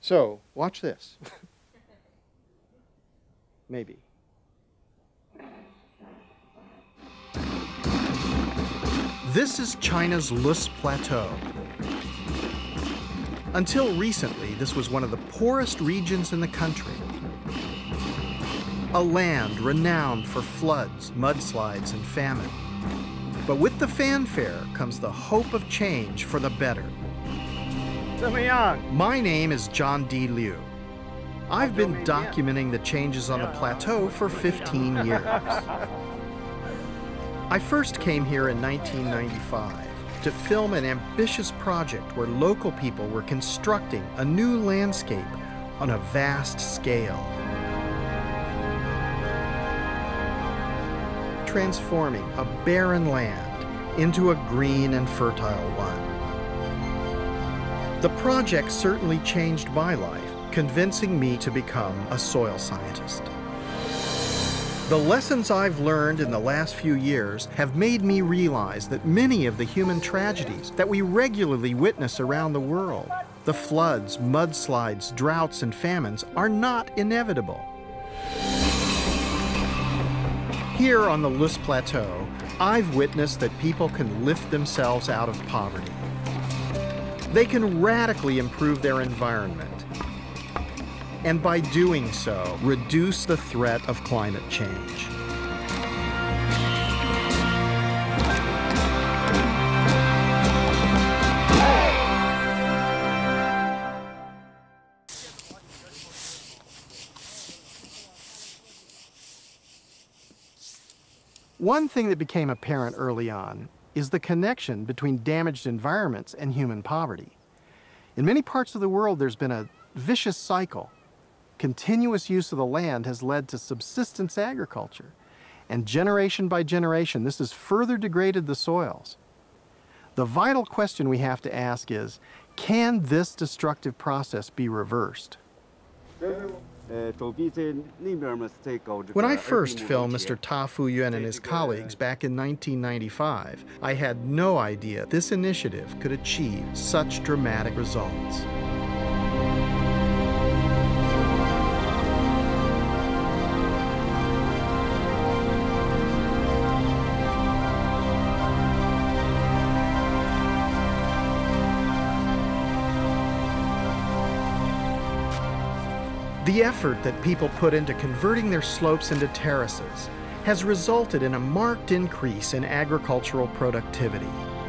So, watch this. Maybe. This is China's Lush Plateau. Until recently, this was one of the poorest regions in the country. A land renowned for floods, mudslides, and famine. But with the fanfare comes the hope of change for the better. My name is John Liu. I've been documenting the changes on the plateau for 15 years. I first came here in 1995 to film an ambitious project where local people were constructing a new landscape on a vast scale, transforming a barren land into a green and fertile one. The project certainly changed my life, convincing me to become a soil scientist. The lessons I've learned in the last few years have made me realize that many of the human tragedies that we regularly witness around the world, the floods, mudslides, droughts, and famines, are not inevitable. Here on the Lush Plateau, I've witnessed that people can lift themselves out of poverty. They can radically improve their environment, and by doing so, reduce the threat of climate change. One thing that became apparent early on is the connection between damaged environments and human poverty. In many parts of the world, there's been a vicious cycle. Continuous use of the land has led to subsistence agriculture, and generation by generation, this has further degraded the soils. The vital question we have to ask is, can this destructive process be reversed? When I first filmed Mr. Ta Fuyuan and his colleagues back in 1995, I had no idea this initiative could achieve such dramatic results. The effort that people put into converting their slopes into terraces has resulted in a marked increase in agricultural productivity.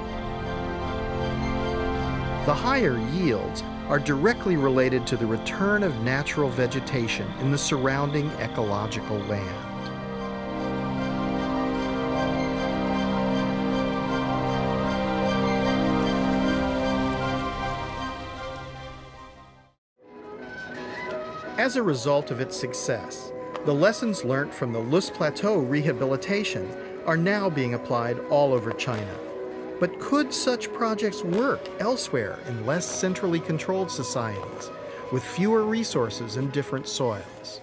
The higher yields are directly related to the return of natural vegetation in the surrounding ecological land. As a result of its success, the lessons learned from the Lush Plateau rehabilitation are now being applied all over China. But could such projects work elsewhere in less centrally controlled societies, with fewer resources and different soils?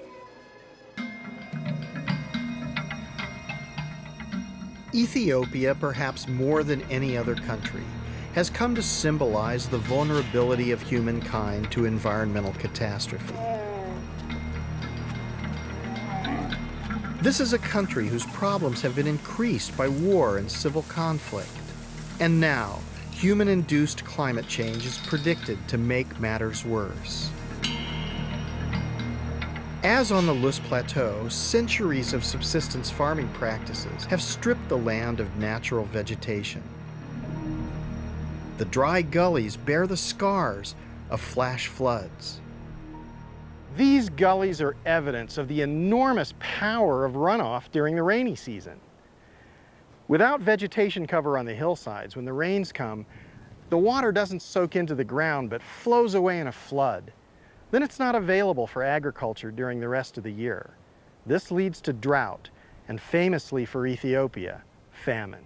Ethiopia, perhaps more than any other country, has come to symbolize the vulnerability of humankind to environmental catastrophe. This is a country whose problems have been increased by war and civil conflict. And now, human-induced climate change is predicted to make matters worse. As on the Lush Plateau, centuries of subsistence farming practices have stripped the land of natural vegetation. The dry gullies bear the scars of flash floods. These gullies are evidence of the enormous power of runoff during the rainy season. Without vegetation cover on the hillsides, when the rains come, the water doesn't soak into the ground but flows away in a flood. Then it's not available for agriculture during the rest of the year. This leads to drought, and famously for Ethiopia, famine.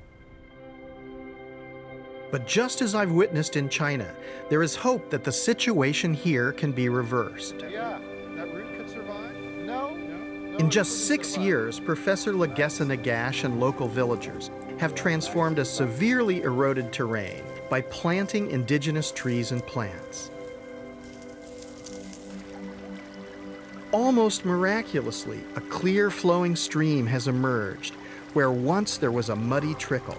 But just as I've witnessed in China, there is hope that the situation here can be reversed. Yeah, that root could survive? No. In just 6 years, Professor Legessa Nagash and local villagers have transformed a severely eroded terrain by planting indigenous trees and plants. almost miraculously, a clear flowing stream has emerged where once there was a muddy trickle.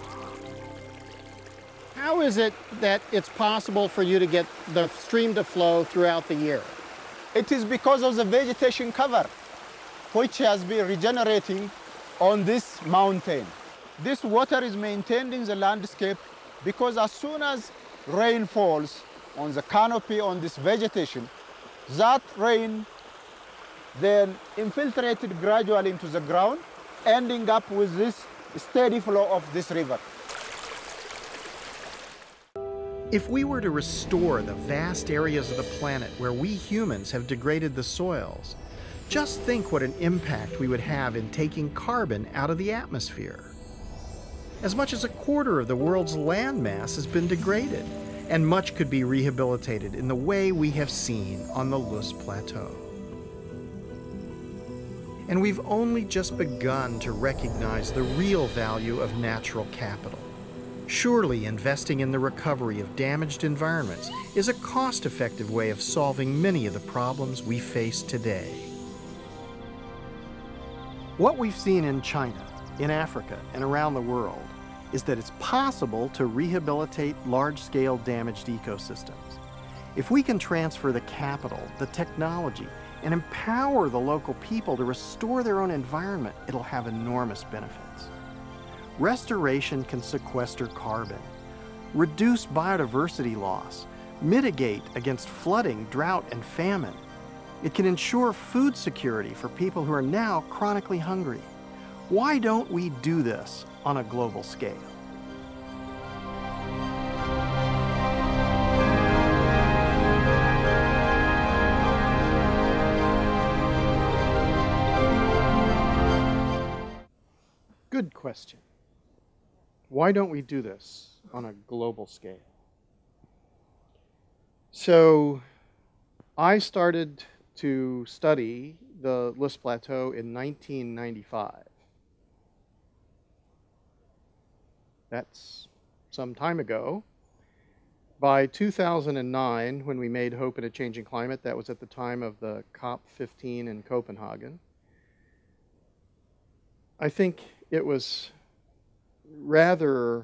How is it that it's possible for you to get the stream to flow throughout the year? It is because of the vegetation cover, which has been regenerating on this mountain. This water is maintained in the landscape because as soon as rain falls on the canopy on this vegetation, that rain then infiltrated gradually into the ground, ending up with this steady flow of this river. If we were to restore the vast areas of the planet where we humans have degraded the soils, just think what an impact we would have in taking carbon out of the atmosphere. As much as a quarter of the world's landmass has been degraded, and much could be rehabilitated in the way we have seen on the Lush Plateau. And we've only just begun to recognize the real value of natural capital. Surely investing in the recovery of damaged environments is a cost-effective way of solving many of the problems we face today. What we've seen in China, in Africa, and around the world is that it's possible to rehabilitate large-scale damaged ecosystems. If we can transfer the capital, the technology, and empower the local people to restore their own environment, it'll have enormous benefits. Restoration can sequester carbon, reduce biodiversity loss, mitigate against flooding, drought, and famine. It can ensure food security for people who are now chronically hungry. Why don't we do this on a global scale? Good question. Why don't we do this on a global scale? So I started to study the Lush Plateau in 1995. That's some time ago. By 2009, when we made Hope in a Changing Climate, that was at the time of the COP15 in Copenhagen, I think it was rather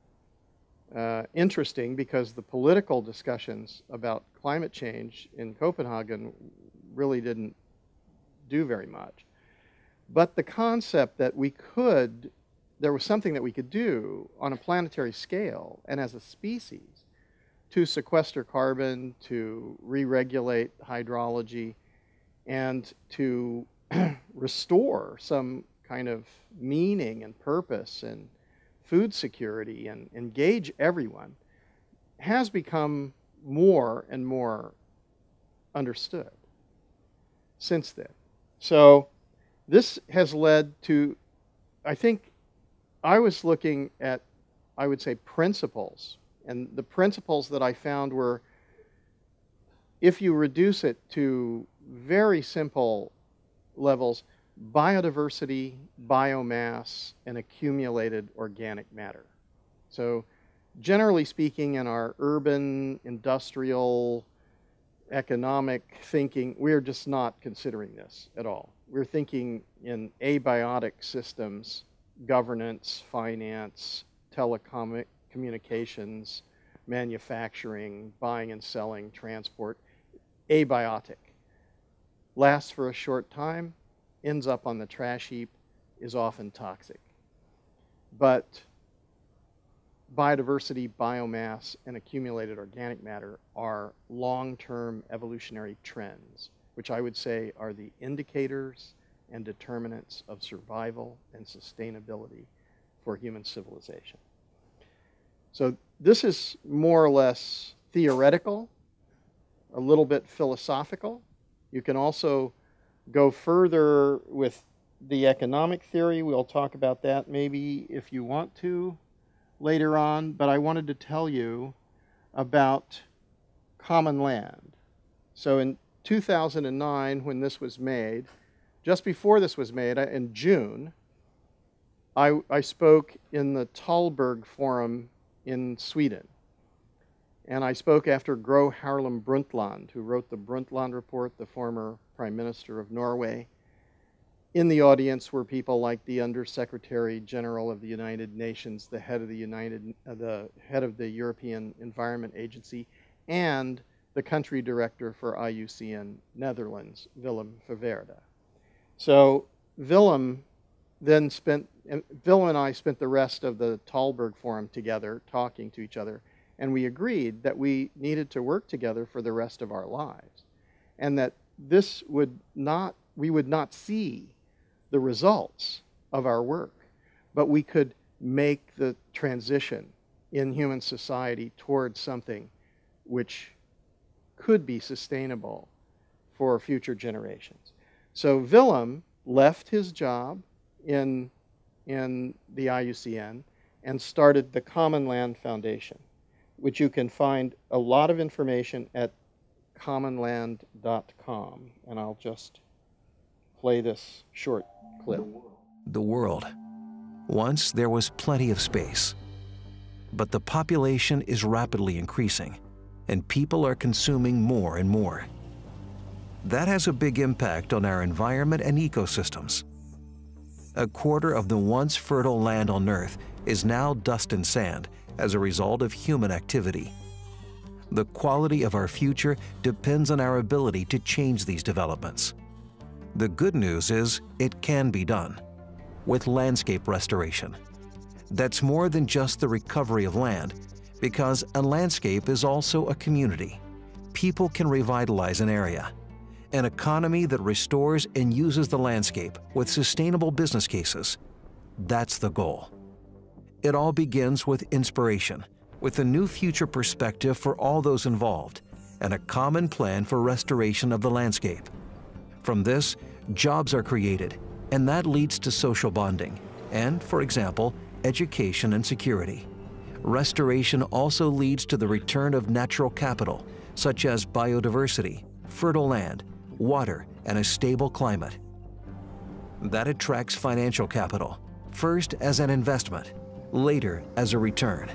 interesting because the political discussions about climate change in Copenhagen really didn't do very much. But the concept that there was something that we could do on a planetary scale and as a species to sequester carbon, to re-regulate hydrology, and to restore some kind of meaning and purpose and food security and engage everyone has become more and more understood since then. So this has led to, I think, I was looking at, I would say, principles. And the principles that I found were, if you reduce it to very simple levels, biodiversity, biomass, and accumulated organic matter. So generally speaking, in our urban, industrial, economic thinking, we're just not considering this at all. We're thinking in abiotic systems, governance, finance, telecommunications, manufacturing, buying and selling, transport, abiotic. Lasts for a short time, ends up on the trash heap, is often toxic. But biodiversity, biomass, and accumulated organic matter are long-term evolutionary trends, which I would say are the indicators and determinants of survival and sustainability for human civilization. So this is more or less theoretical, a little bit philosophical. You can also go further with the economic theory. We'll talk about that maybe if you want to later on, but I wanted to tell you about common land. So in 2009, when this was made, just before this was made, in June, I spoke in the Talberg Forum in Sweden. And I spoke after Gro Harlem Brundtland, who wrote the Brundtland Report, the former Prime Minister of Norway. In the audience were people like the Undersecretary General of the United Nations, the head of the European Environment Agency, and the country director for IUCN Netherlands, Willem Verweerde. So Willem and I spent the rest of the Talberg Forum together, talking to each other, and we agreed that we needed to work together for the rest of our lives, and that we would not see the results of our work, but we could make the transition in human society towards something which could be sustainable for future generations. So Willem left his job in the IUCN and started the Common Land Foundation, which you can find a lot of information at commonland.com. And I'll just play this short clip. The world. Once there was plenty of space, but the population is rapidly increasing, and people are consuming more and more. That has a big impact on our environment and ecosystems. A quarter of the once fertile land on Earth is now dust and sand as a result of human activity. The quality of our future depends on our ability to change these developments. The good news is it can be done with landscape restoration. That's more than just the recovery of land, because a landscape is also a community. People can revitalize an area. An economy that restores and uses the landscape with sustainable business cases. That's the goal. It all begins with inspiration, with a new future perspective for all those involved, and a common plan for restoration of the landscape. From this, jobs are created, and that leads to social bonding, and, for example, education and security. Restoration also leads to the return of natural capital, such as biodiversity, fertile land, water, and a stable climate. That attracts financial capital, first as an investment, later as a return.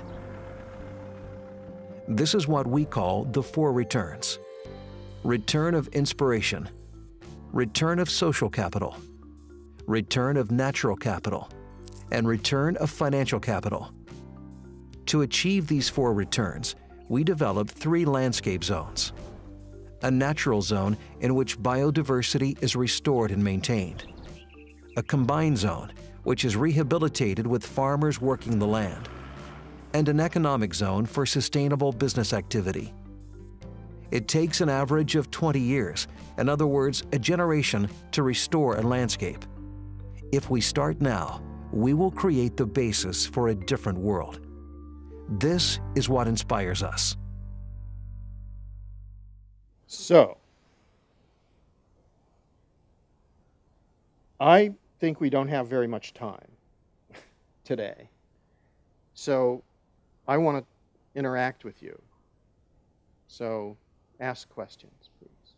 This is what we call the four returns: return of inspiration, return of social capital, return of natural capital, and return of financial capital. To achieve these four returns, we developed 3 landscape zones. A natural zone in which biodiversity is restored and maintained. A combined zone, which is rehabilitated with farmers working the land. And an economic zone for sustainable business activity. It takes an average of 20 years, in other words, a generation, to restore a landscape. If we start now, we will create the basis for a different world. This is what inspires us. So, I think we don't have very much time today. So, I want to interact with you. So, ask questions, please.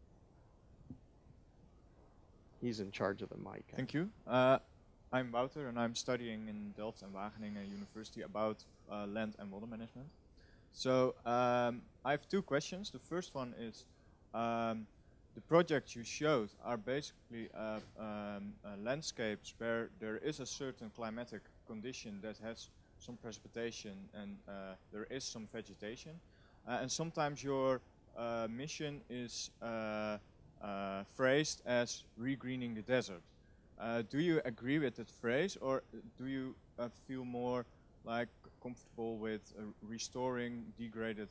He's in charge of the mic. Thank you. I'm Wouter, and I'm studying in Delft and Wageningen University about land and water management. So I have 2 questions. The first one is, the projects you showed are basically landscapes where there is a certain climatic condition that has some precipitation and there is some vegetation. And sometimes your mission is phrased as regreening the desert. Do you agree with that phrase, or do you feel more like comfortable with restoring degraded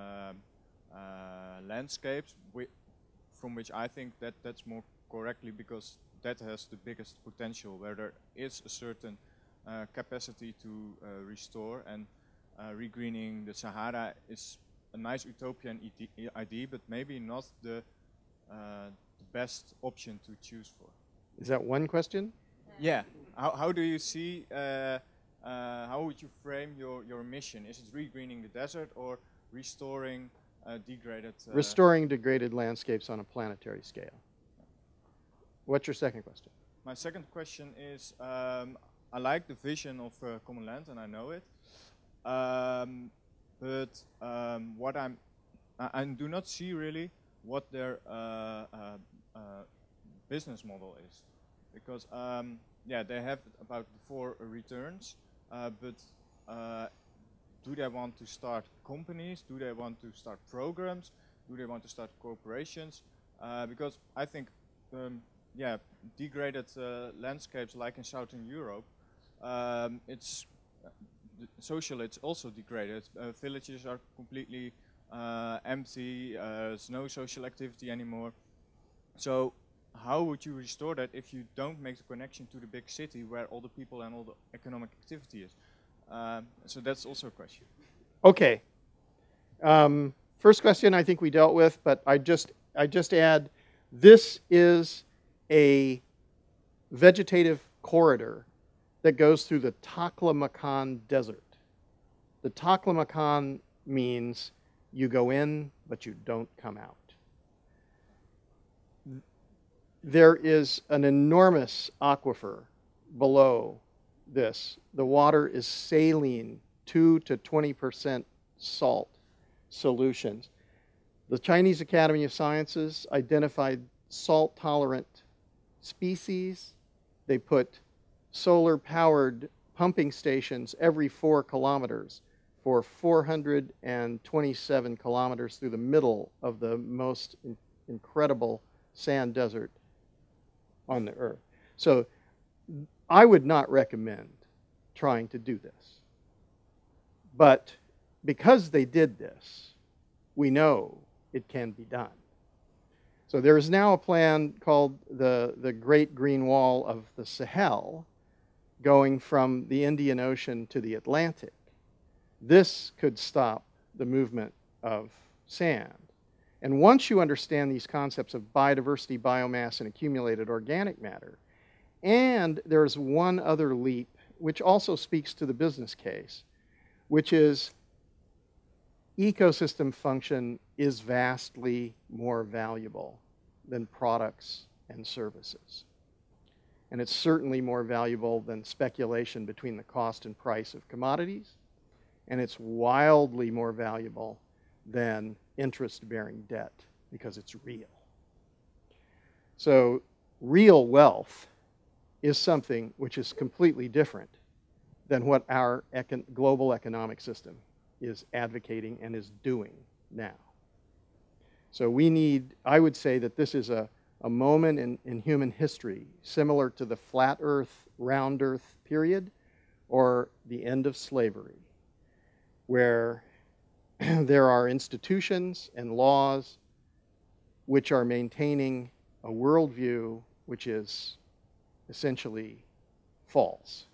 landscapes, from which I think that that's more correctly, because that has the biggest potential, where there is a certain capacity to restore, and regreening the Sahara is a nice utopian idea, but maybe not the best option to choose for. Is that one question? Yeah. How do you see, how would you frame your mission? Is it regreening the desert or restoring degraded... Restoring degraded landscapes on a planetary scale. What's your second question? My second question is, I like the vision of Common Land, and I know it. but I do not see really what their business model is, because yeah, they have about 4 returns, but do they want to start companies? Do they want to start programs? Do they want to start corporations? Because I think, yeah, degraded landscapes like in Southern Europe, it's socially it's also degraded. Villages are completely empty. There's no social activity anymore. So how would you restore that if you don't make the connection to the big city where all the people and all the economic activity is? So that's also a question. Okay. First question I think we dealt with, but I just add, this is a vegetative corridor that goes through the Taklamakan Desert. The Taklamakan means you go in, but you don't come out. There is an enormous aquifer below this. The water is saline, 2 to 20% salt solutions. The Chinese Academy of Sciences identified salt-tolerant species. They put solar-powered pumping stations every 4 kilometers for 427 kilometers through the middle of the most incredible sand desert on the earth. So I would not recommend trying to do this. But because they did this, we know it can be done. So there is now a plan called the Great Green Wall of the Sahel, going from the Indian Ocean to the Atlantic. This could stop the movement of sand. And once you understand these concepts of biodiversity, biomass, and accumulated organic matter, and there's one other leap which also speaks to the business case, which is ecosystem function is vastly more valuable than products and services. And it's certainly more valuable than speculation between the cost and price of commodities. And it's wildly more valuable than interest-bearing debt because it's real. So real wealth is something which is completely different than what our global economic system is advocating and is doing now. So we need, I would say that this is a moment in human history similar to the flat earth, round earth period or the end of slavery, where there are institutions and laws which are maintaining a worldview which is essentially false.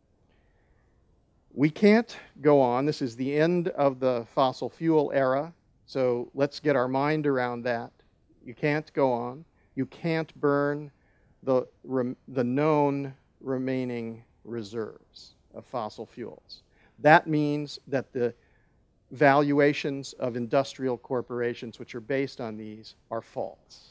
We can't go on. This is the end of the fossil fuel era, so let's get our mind around that. You can't go on. You can't burn the known remaining reserves of fossil fuels. That means that the valuations of industrial corporations which are based on these are false.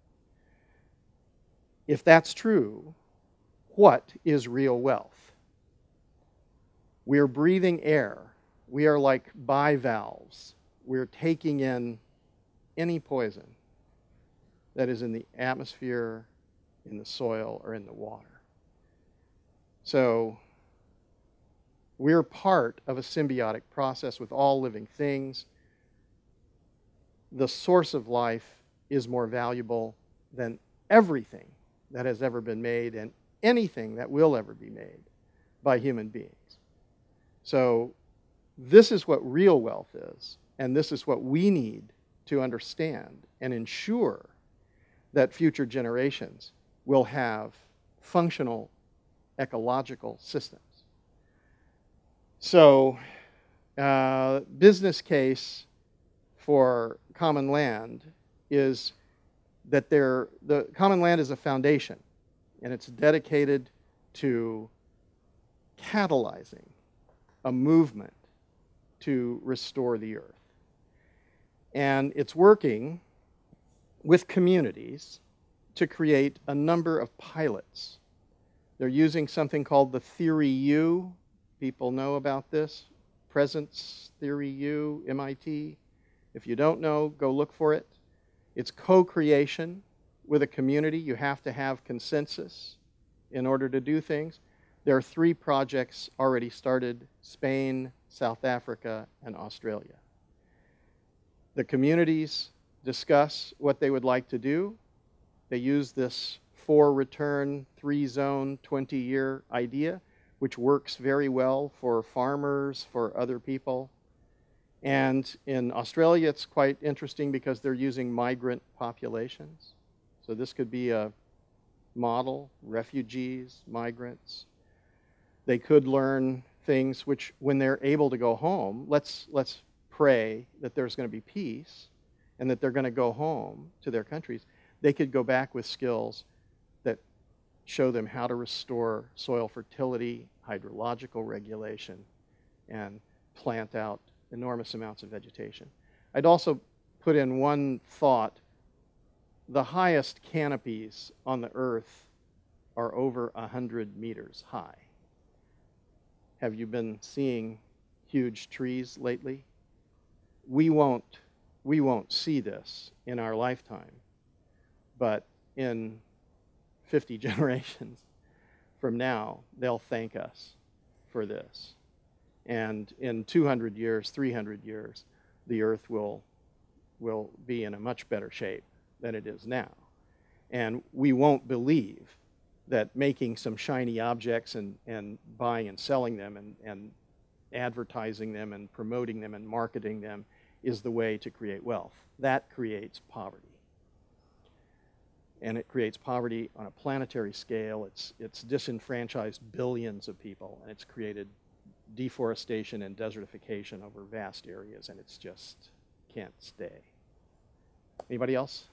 If that's true, what is real wealth? We are breathing air. We are like bivalves. We're taking in any poison that is in the atmosphere, in the soil, or in the water. So we're part of a symbiotic process with all living things. The source of life is more valuable than everything that has ever been made and anything that will ever be made by human beings. So this is what real wealth is, and this is what we need to understand and ensure that future generations will have functional ecological systems. So business case for common land is that the common land is a foundation, and it's dedicated to catalyzing a movement to restore the earth. And it's working with communities to create a number of pilots. They're using something called the Theory U. People know about this. Presence Theory U, MIT. If you don't know, go look for it. It's co-creation with a community. You have to have consensus in order to do things. There are 3 projects already started: Spain, South Africa, and Australia. The communities discuss what they would like to do. They use this 4-return, 3-zone, 20-year idea, which works very well for farmers, for other people. And in Australia, it's quite interesting because they're using migrant populations. So this could be a model: refugees, migrants. They could learn things which, when they're able to go home, let's pray that there's going to be peace and that they're going to go home to their countries. They could go back with skills that show them how to restore soil fertility, hydrological regulation, and plant out enormous amounts of vegetation. I'd also put in one thought. The highest canopies on the earth are over 100 meters high. Have you been seeing huge trees lately? We won't see this in our lifetime, but in 50 generations from now, they'll thank us for this. And in 200 years, 300 years, the earth will be in a much better shape than it is now. And we won't believe that making some shiny objects and buying and selling them and advertising them and promoting them and marketing them is the way to create wealth. That creates poverty. And it creates poverty on a planetary scale. It's disenfranchised billions of people, and it's created deforestation and desertification over vast areas, and it's just can't stay. Anybody else?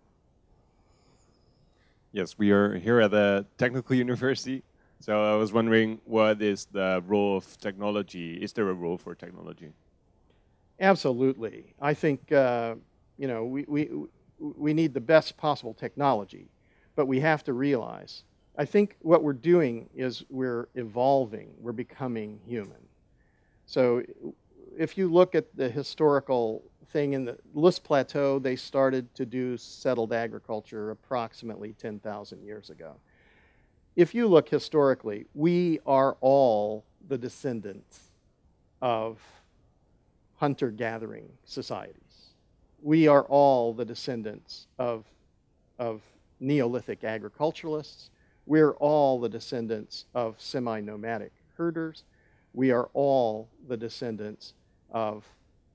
Yes, we are here at a technical university. So I was wondering, what is the role of technology? Is there a role for technology? Absolutely. I think you know, we need the best possible technology, but we have to realize, I think what we're doing is we're evolving, we're becoming human. So if you look at the historical thing in the Lush Plateau, they started to do settled agriculture approximately 10,000 years ago. If you look historically, we are all the descendants of hunter-gathering societies. We are all the descendants of Neolithic agriculturalists. We're all the descendants of semi-nomadic herders. We are all the descendants of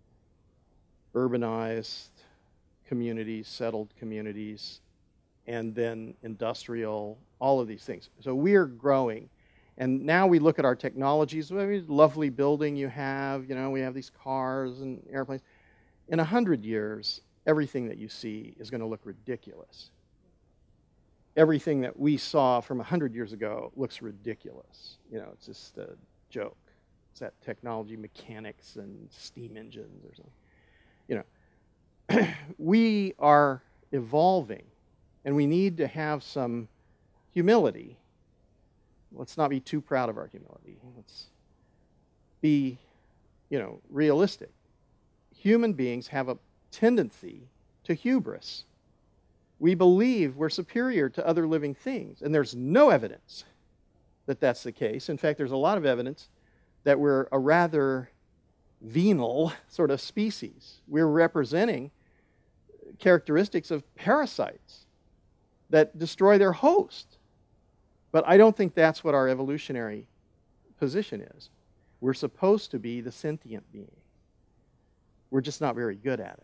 urbanized communities, settled communities, and then industrial, all of these things. So we're growing. And now we look at our technologies. I mean, lovely building you have, you know, we have these cars and airplanes. In 100 years, everything that you see is going to look ridiculous. Everything that we saw from 100 years ago looks ridiculous. You know, it's just a joke. It's that technology, mechanics and steam engines or something. You know, we are evolving, and we need to have some humility. Let's not be too proud of our humility. Let's be, you know, realistic. Human beings have a tendency to hubris. We believe we're superior to other living things, and there's no evidence that that's the case. In fact, there's a lot of evidence that we're a rather venal sort of species. We're representing characteristics of parasites that destroy their host. But I don't think that's what our evolutionary position is. We're supposed to be the sentient being. We're just not very good at it.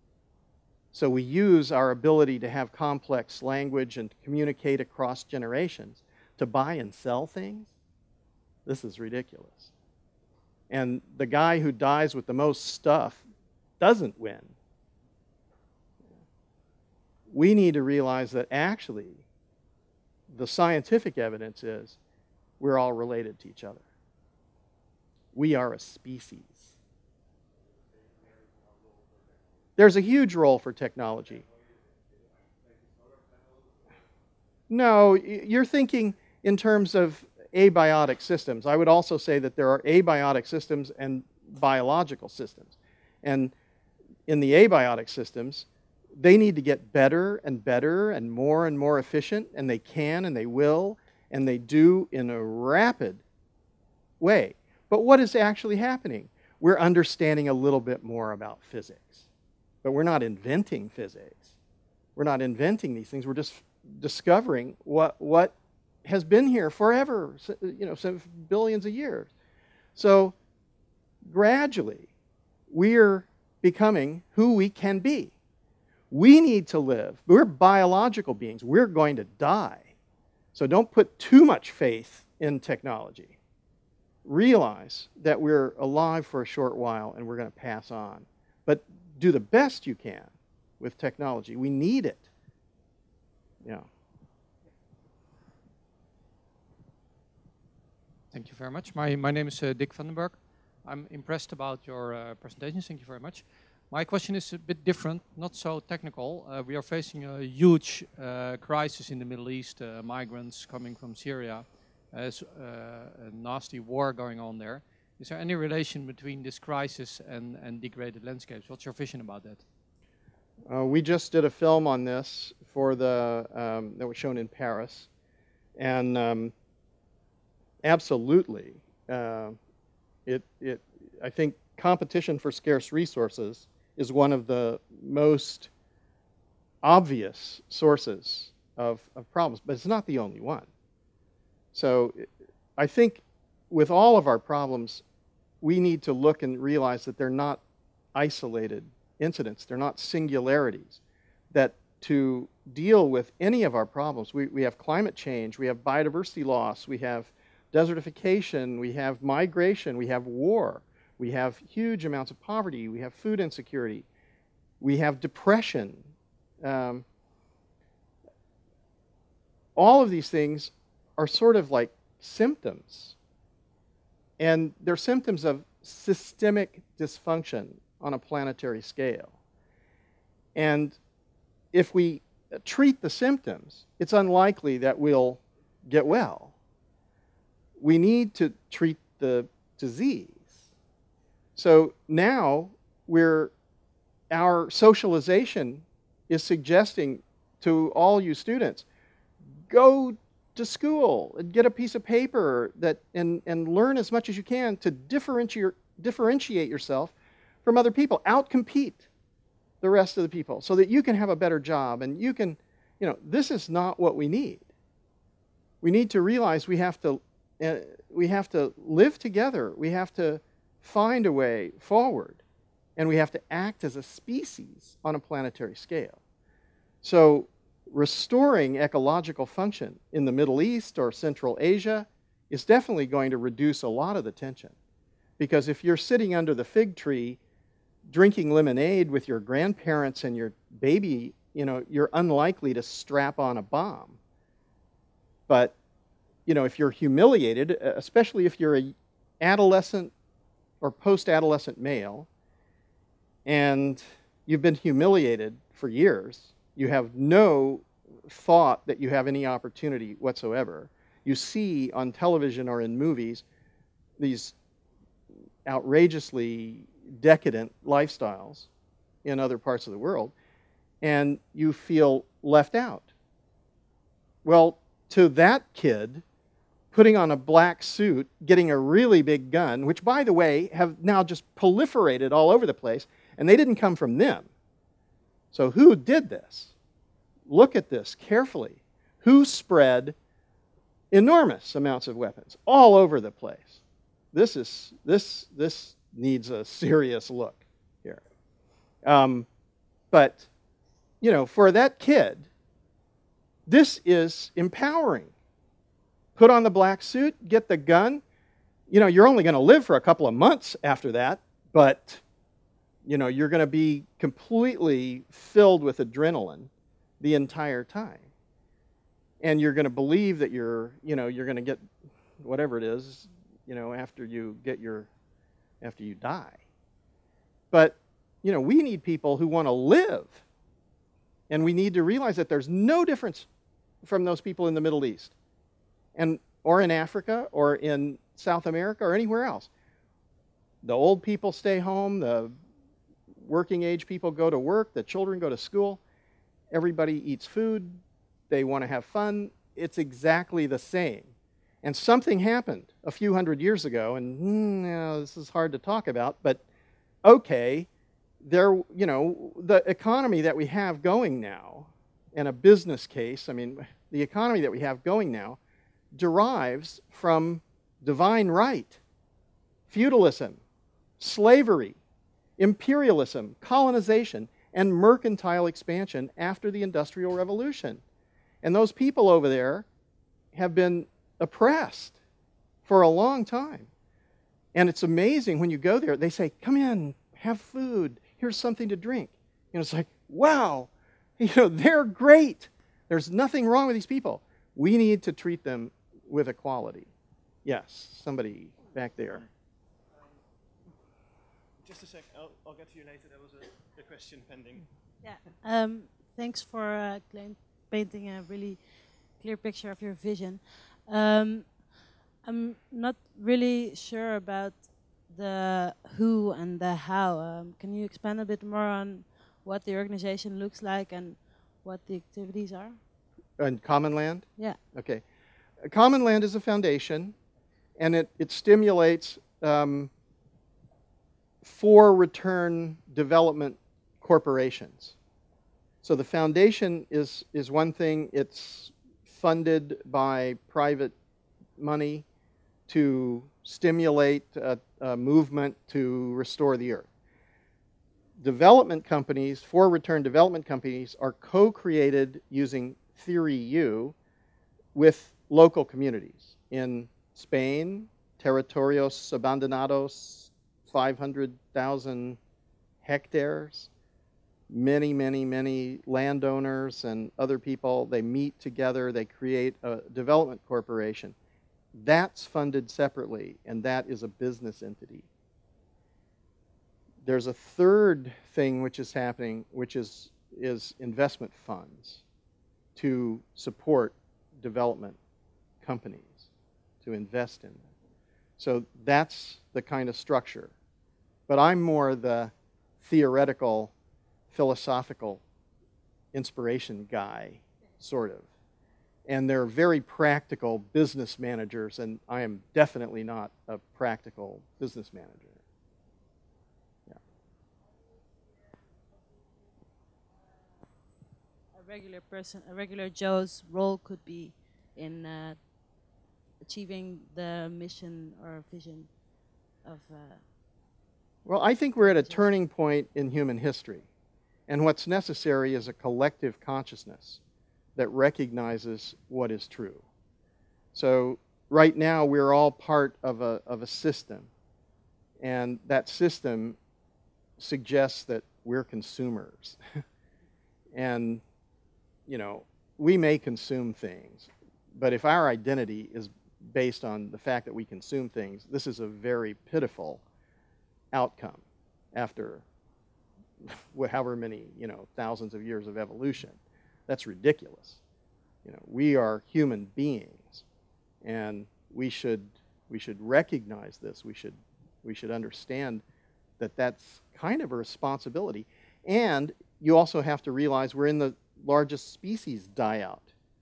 So we use our ability to have complex language and to communicate across generations to buy and sell things. This is ridiculous. And the guy who dies with the most stuff doesn't win. We need to realize that actually the scientific evidence is we're all related to each other. We are a species. There's a huge role for technology. No, you're thinking in terms of abiotic systems. I would also say that there are abiotic systems and biological systems. And in the abiotic systems, they need to get better and better and more efficient, and they can and they will, and they do in a rapid way. But what is actually happening? We're understanding a little bit more about physics. But we're not inventing physics. We're not inventing these things. We're just discovering what has been here forever, you know, so billions of years. So gradually, we're becoming who we can be. We need to live. We're biological beings. We're going to die. So don't put too much faith in technology. Realize that we're alive for a short while and we're going to pass on. But do the best you can with technology. We need it. Yeah. Thank you very much. My name is Dick Vandenberg. I'm impressed about your presentation. Thank you very much. My question is a bit different, not so technical. We are facing a huge crisis in the Middle East, migrants coming from Syria. There's a nasty war going on there. Is there any relation between this crisis and degraded landscapes? What's your vision about that? We just did a film on this for the that was shown in Paris, and absolutely, I think competition for scarce resources is one of the most obvious sources of problems, but it's not the only one. So I think with all of our problems, we need to look and realize that they're not isolated incidents. They're not singularities. That to deal with any of our problems, we have climate change, we have biodiversity loss, we have desertification, we have migration, we have war, we have huge amounts of poverty, we have food insecurity, we have depression. All of these things are sort of like symptoms. And they're symptoms of systemic dysfunction on a planetary scale. And if we treat the symptoms, it's unlikely that we'll get well. We need to treat the disease. So now our socialization is suggesting to all you students, go to school and get a piece of paper and learn as much as you can to differentiate yourself from other people, outcompete the rest of the people so that you can have a better job and you can, this is not what we need. We need to realize we have to live together. We have to find a way forward, and we have to act as a species on a planetary scale. So restoring ecological function in the Middle East or Central Asia is definitely going to reduce a lot of the tension. Because if you're sitting under the fig tree drinking lemonade with your grandparents and your baby, you're unlikely to strap on a bomb. But, if you're humiliated, especially if you're an adolescent or post-adolescent male, and you've been humiliated for years, you have no thought that you have any opportunity whatsoever. You see on television or in movies these outrageously decadent lifestyles in other parts of the world, and you feel left out. Well, to that kid, putting on a black suit, getting a really big gun, which, by the way, have now just proliferated all over the place, and they didn't come from them. So who did this? Look at this carefully. Who spread enormous amounts of weapons all over the place? This needs a serious look here. But, for that kid, this is empowering. Put on the black suit, get the gun. You're only going to live for a couple of months after that, but, you're going to be completely filled with adrenaline the entire time. And you're going to believe that you're going to get whatever it is, after you die. But, we need people who want to live. And we need to realize that there's no difference from those people in the Middle East, or in Africa, or in South America, or anywhere else. The old people stay home, the working age people go to work, the children go to school, everybody eats food, they want to have fun. It's exactly the same. And something happened a few hundred years ago, and this is hard to talk about, but okay, there, you know, the economy that we have going now, and a business case, I mean, the economy that we have going now derives from divine right, feudalism, slavery, imperialism, colonization, and mercantile expansion after the Industrial Revolution. And those people over there have been oppressed for a long time. And it's amazing when you go there, they say, come in, have food, here's something to drink. And it's like, wow, you know, they're great. There's nothing wrong with these people. We need to treat them with equality. Yes, somebody back there. Just a sec, I'll get to you later. There was a question pending. Yeah, thanks for painting a really clear picture of your vision. I'm not really sure about the who and the how. Can you expand a bit more on what the organization looks like and what the activities are? And Common Land? Yeah. Okay. Common Land is a foundation, and it stimulates for return development corporations. So the foundation is one thing. It's funded by private money to stimulate a movement to restore the earth. Development companies, for return development companies, are co-created using Theory U with local communities. In Spain, Territorios Abandonados, 500,000 hectares. Many, many, many landowners and other people, they meet together, they create a development corporation. That's funded separately, and that is a business entity. There's a third thing which is happening, which is investment funds to support development companies, to invest in them. So that's the kind of structure. But I'm more the theoretical, philosophical inspiration guy, sort of. And they're very practical business managers, and I am definitely not a practical business manager. Yeah. A regular person, a regular Joe's role could be in achieving the mission or vision of... Well, I think we're at a turning point in human history. And what's necessary is a collective consciousness that recognizes what is true. So right now, we're all part of a system. And that system suggests that we're consumers. And, you know, we may consume things. But if our identity is based on the fact that we consume things, this is a very pitiful outcome after however many, you know, thousands of years of evolution. That's ridiculous. You know, we are human beings, and we should recognize this. We should understand that that's kind of a responsibility. And you also have to realize we're in the largest species die-out.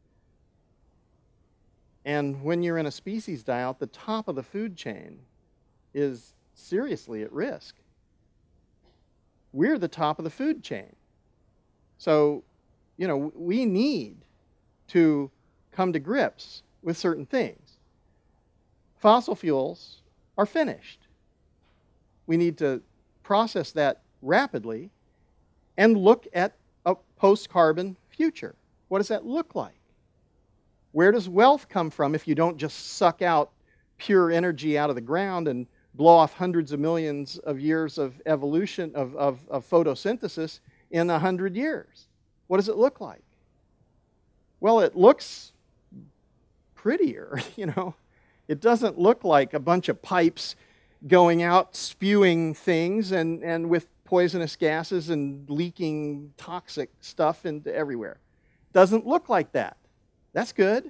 And when you're in a species die-out, the top of the food chain is seriously at risk. We're the top of the food chain. So, you know, we need to come to grips with certain things. Fossil fuels are finished. We need to process that rapidly and look at a post-carbon future. What does that look like? Where does wealth come from if you don't just suck out pure energy out of the ground and blow off hundreds of millions of years of evolution, of photosynthesis in 100 years? What does it look like? Well, it looks prettier, you know. It doesn't look like a bunch of pipes going out spewing things and with poisonous gases and leaking toxic stuff into everywhere. Doesn't look like that. That's good.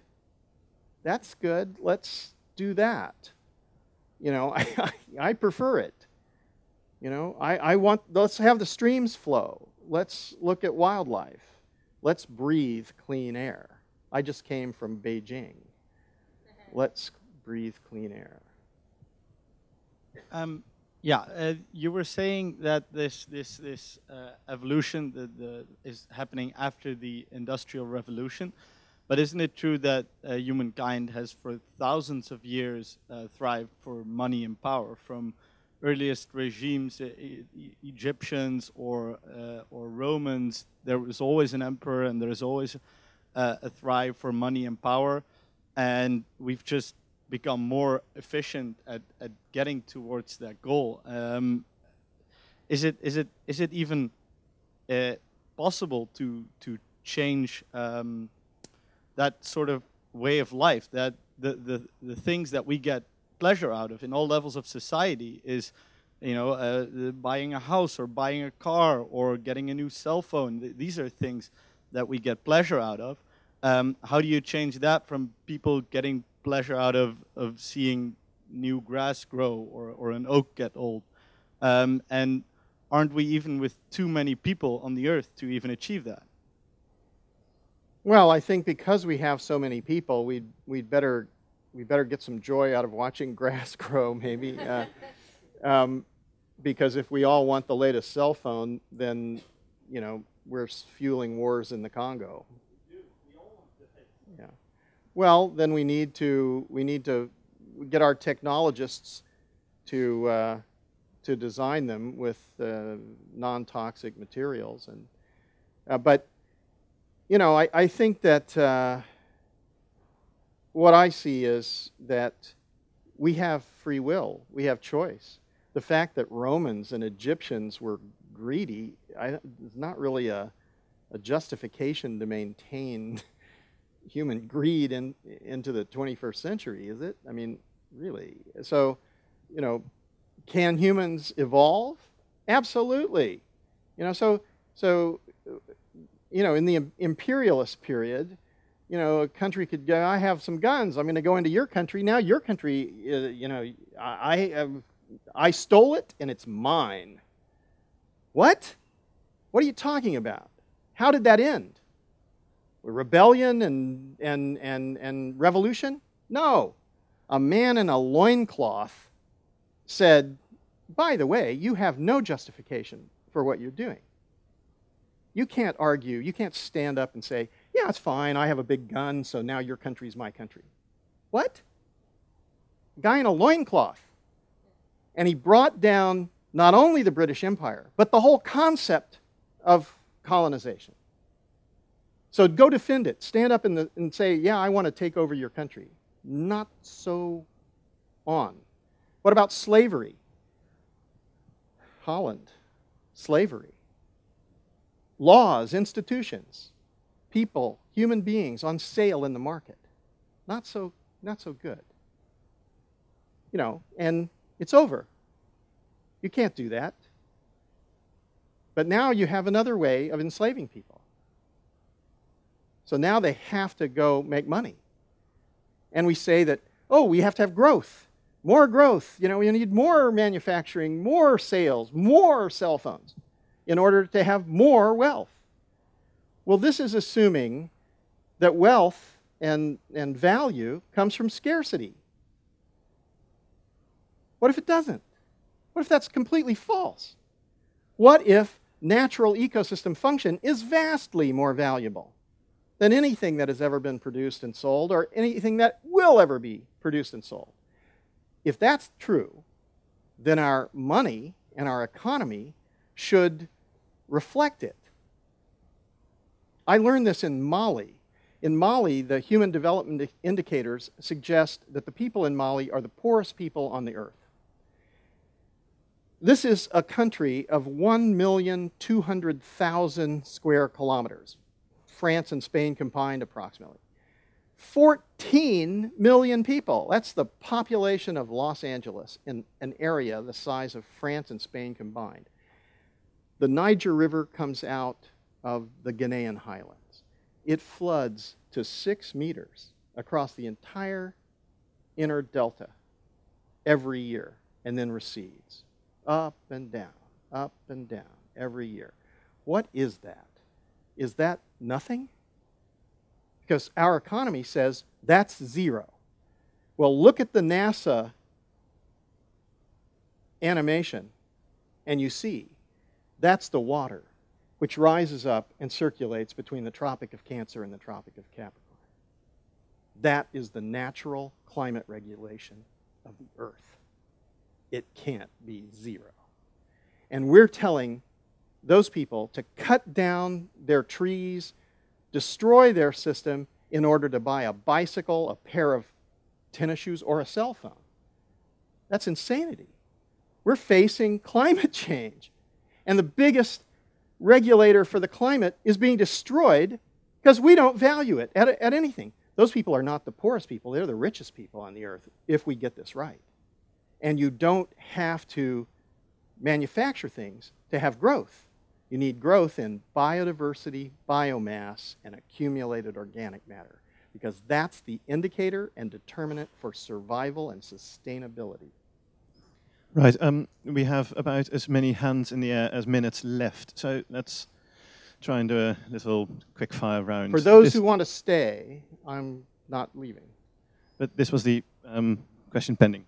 That's good. Let's do that. You know, I prefer it. You know, I want, let's have the streams flow. Let's look at wildlife. Let's breathe clean air. I just came from Beijing. Let's breathe clean air. You were saying that this evolution is happening after the Industrial Revolution, but isn't it true that humankind has for thousands of years thrived for money and power, from earliest regimes, Egyptians or Romans? There was always an emperor, and there is always a thrive for money and power, and we've just become more efficient at getting towards that goal. Is it even possible to change that sort of way of life, that the things that we get pleasure out of in all levels of society is, you know, buying a house or buying a car or getting a new cell phone? These are things that we get pleasure out of. How do you change that from people getting pleasure out of seeing new grass grow or an oak get old? And aren't we even with too many people on the earth to even achieve that? Well, I think because we have so many people, we'd better get some joy out of watching grass grow, maybe. Because if we all want the latest cell phone, then, you know, we're fueling wars in the Congo. Yeah. Well, then we need to get our technologists to design them with non-toxic materials, and but you know, I think that what I see is that we have free will, we have choice. The fact that Romans and Egyptians were greedy is not really a justification to maintain human greed into the 21st century, is it? I mean, really. So, you know, can humans evolve? Absolutely. You know, so you know, in the imperialist period, you know, a country could go, I have some guns, I'm going to go into your country. Now your country, you know, I stole it and it's mine. What? What are you talking about? How did that end? Rebellion and revolution? No. A man in a loincloth said, by the way, you have no justification for what you're doing. You can't argue, you can't stand up and say, yeah, it's fine, I have a big gun, so now your country's my country. What? A guy in a loincloth. And he brought down not only the British Empire, but the whole concept of colonization. So go defend it. Stand up and say, yeah, I want to take over your country. Not so on. What about slavery? Holland, slavery. Laws, institutions, people, human beings on sale in the market. Not so good. You know, and it's over. You can't do that. But now you have another way of enslaving people. So now they have to go make money. And we say that, oh, we have to have growth, more growth. You know, we need more manufacturing, more sales, more cell phones in order to have more wealth. Well, this is assuming that wealth and value comes from scarcity. What if it doesn't? What if that's completely false? What if natural ecosystem function is vastly more valuable than anything that has ever been produced and sold or anything that will ever be produced and sold? If that's true, then our money and our economy should reflect it. I learned this in Mali. In Mali, the Human Development Indicators suggest that the people in Mali are the poorest people on the earth. This is a country of 1,200,000 square kilometers. France and Spain combined approximately. 14 million people. That's the population of Los Angeles in an area the size of France and Spain combined. The Niger River comes out of the Ghanaian highlands. It floods to 6 meters across the entire inner delta every year and then recedes. up and down every year. What is that? Is that nothing? Because our economy says that's zero. Well, look at the NASA animation, and you see that's the water, which rises up and circulates between the Tropic of Cancer and the Tropic of Capricorn. That is the natural climate regulation of the Earth. It can't be zero. And we're telling those people to cut down their trees, destroy their system in order to buy a bicycle, a pair of tennis shoes, or a cell phone. That's insanity. We're facing climate change. And the biggest regulator for the climate is being destroyed because we don't value it at anything. Those people are not the poorest people. They're the richest people on the earth if we get this right. And you don't have to manufacture things to have growth. You need growth in biodiversity, biomass, and accumulated organic matter, because that's the indicator and determinant for survival and sustainability. Right, we have about as many hands in the air as minutes left, so let's try and do a little quick fire round. For those who want to stay, I'm not leaving. But this was the question pending.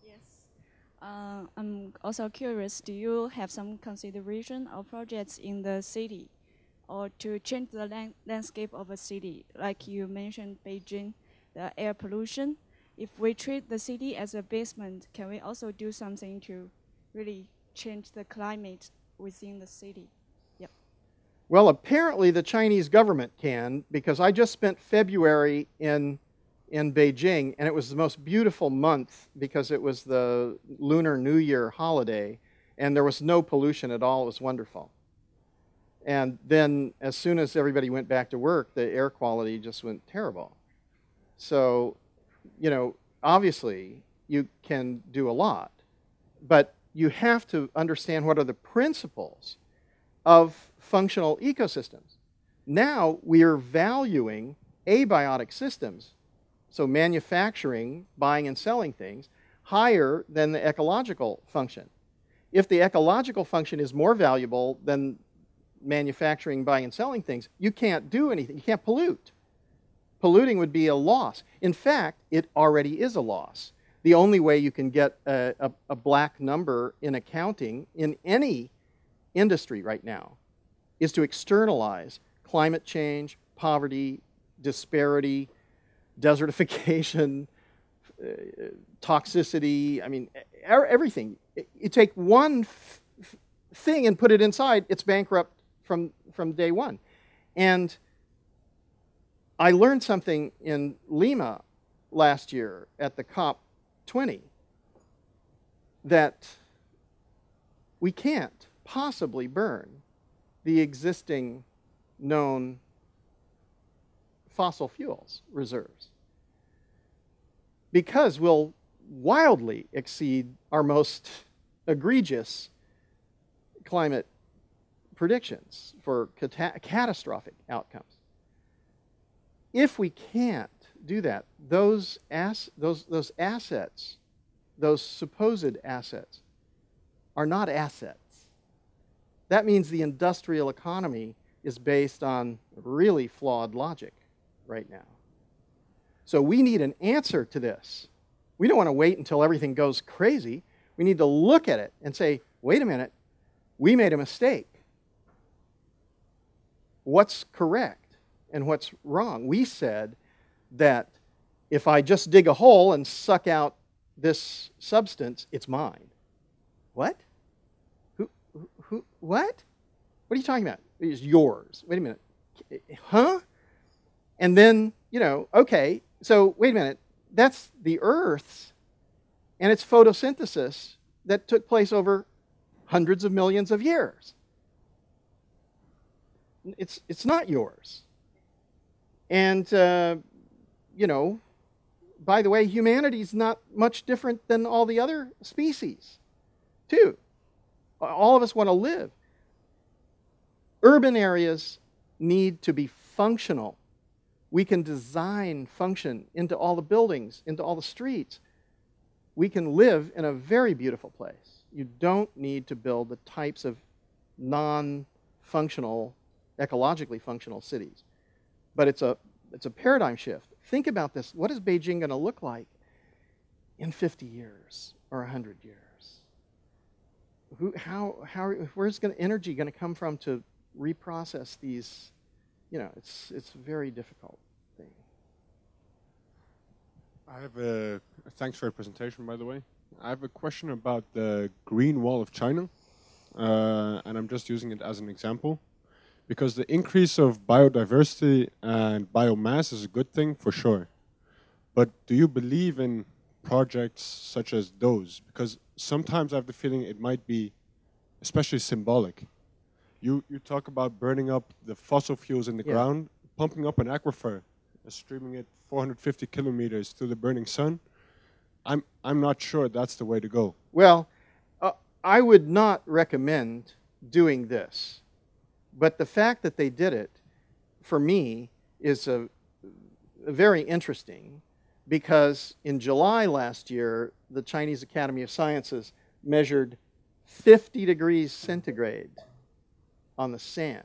I'm also curious, do you have some consideration or projects in the city or to change the landscape of a city? Like you mentioned Beijing, the air pollution. If we treat the city as a basement, can we also do something to really change the climate within the city? Yep. Well, apparently the Chinese government can, because I just spent February in Beijing, and it was the most beautiful month because it was the Lunar New Year holiday, and there was no pollution at all. It was wonderful. And then as soon as everybody went back to work, the air quality just went terrible. So, you know, obviously you can do a lot, but you have to understand what are the principles of functional ecosystems. Now we are valuing abiotic systems, so manufacturing, buying and selling things, higher than the ecological function. If the ecological function is more valuable than manufacturing, buying and selling things, you can't do anything. You can't pollute. Polluting would be a loss. In fact, it already is a loss. The only way you can get a black number in accounting in any industry right now is to externalize climate change, poverty, disparity, desertification, toxicity, I mean, everything. You take one thing and put it inside, it's bankrupt from day one. And I learned something in Lima last year at the COP20 that we can't possibly burn the existing known fossil fuels reserves, because we'll wildly exceed our most egregious climate predictions for catastrophic outcomes. If we can't do that, those assets, those supposed assets, are not assets. That means the industrial economy is based on really flawed logic right now. So we need an answer to this. We don't want to wait until everything goes crazy. We need to look at it and say, wait a minute, we made a mistake. What's correct and what's wrong? We said that if I just dig a hole and suck out this substance, it's mine. What? What? What are you talking about? It's yours. Wait a minute. Huh? And then, you know, okay, so wait a minute. That's the Earth's and its photosynthesis that took place over hundreds of millions of years. It's not yours. And, you know, by the way, humanity's not much different than all the other species, too. All of us want to live. Urban areas need to be functional. We can design function into all the buildings, into all the streets. We can live in a very beautiful place. You don't need to build the types of non-functional, ecologically functional cities. But it's a paradigm shift. Think about this. What is Beijing going to look like in 50 years or 100 years? Where's energy going to come from to reprocess these? You know, it's a very difficult thing. I have a, thanks for your presentation, by the way. I have a question about the Green Wall of China, and I'm just using it as an example, because the increase of biodiversity and biomass is a good thing for sure. But do you believe in projects such as those? Because sometimes I have the feeling it might be especially symbolic. You talk about burning up the fossil fuels in the ground, pumping up an aquifer, streaming it 450 kilometers through the burning sun. I'm not sure that's the way to go. Well, I would not recommend doing this. But the fact that they did it, for me, is a very interesting, because in July last year, the Chinese Academy of Sciences measured 50 degrees centigrade on the sand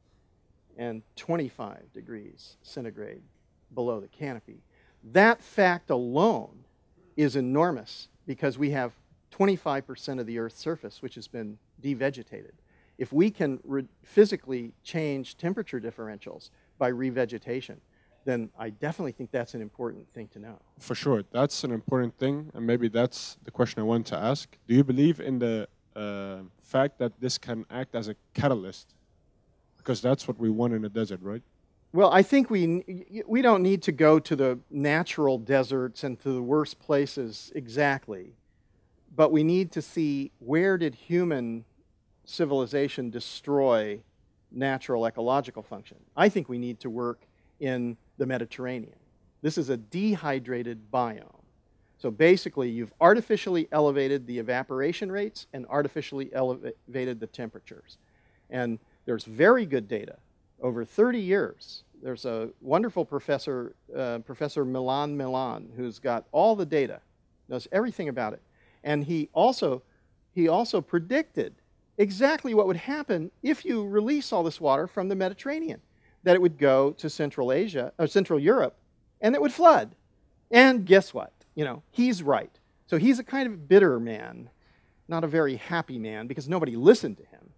and 25 degrees centigrade below the canopy. That fact alone is enormous, because we have 25% of the Earth's surface which has been devegetated. If we can physically change temperature differentials by revegetation, then I definitely think that's an important thing to know. For sure, that's an important thing, and maybe that's the question I want to ask. Do you believe in the fact that this can act as a catalyst? Because that's what we want in a desert, right? Well, I think we don't need to go to the natural deserts and to the worst places exactly, but we need to see, where did human civilization destroy natural ecological function? I think we need to work in the Mediterranean. This is a dehydrated biome. So basically, you've artificially elevated the evaporation rates and artificially elevated the temperatures. And there's very good data. Over 30 years, there's a wonderful professor, Professor Milan, who's got all the data, knows everything about it. And he also predicted exactly what would happen if you release all this water from the Mediterranean, that it would go to Central Asia, or Central Europe, and it would flood. And guess what? You know, he's right. So he's a kind of bitter man, not a very happy man, because nobody listened to him.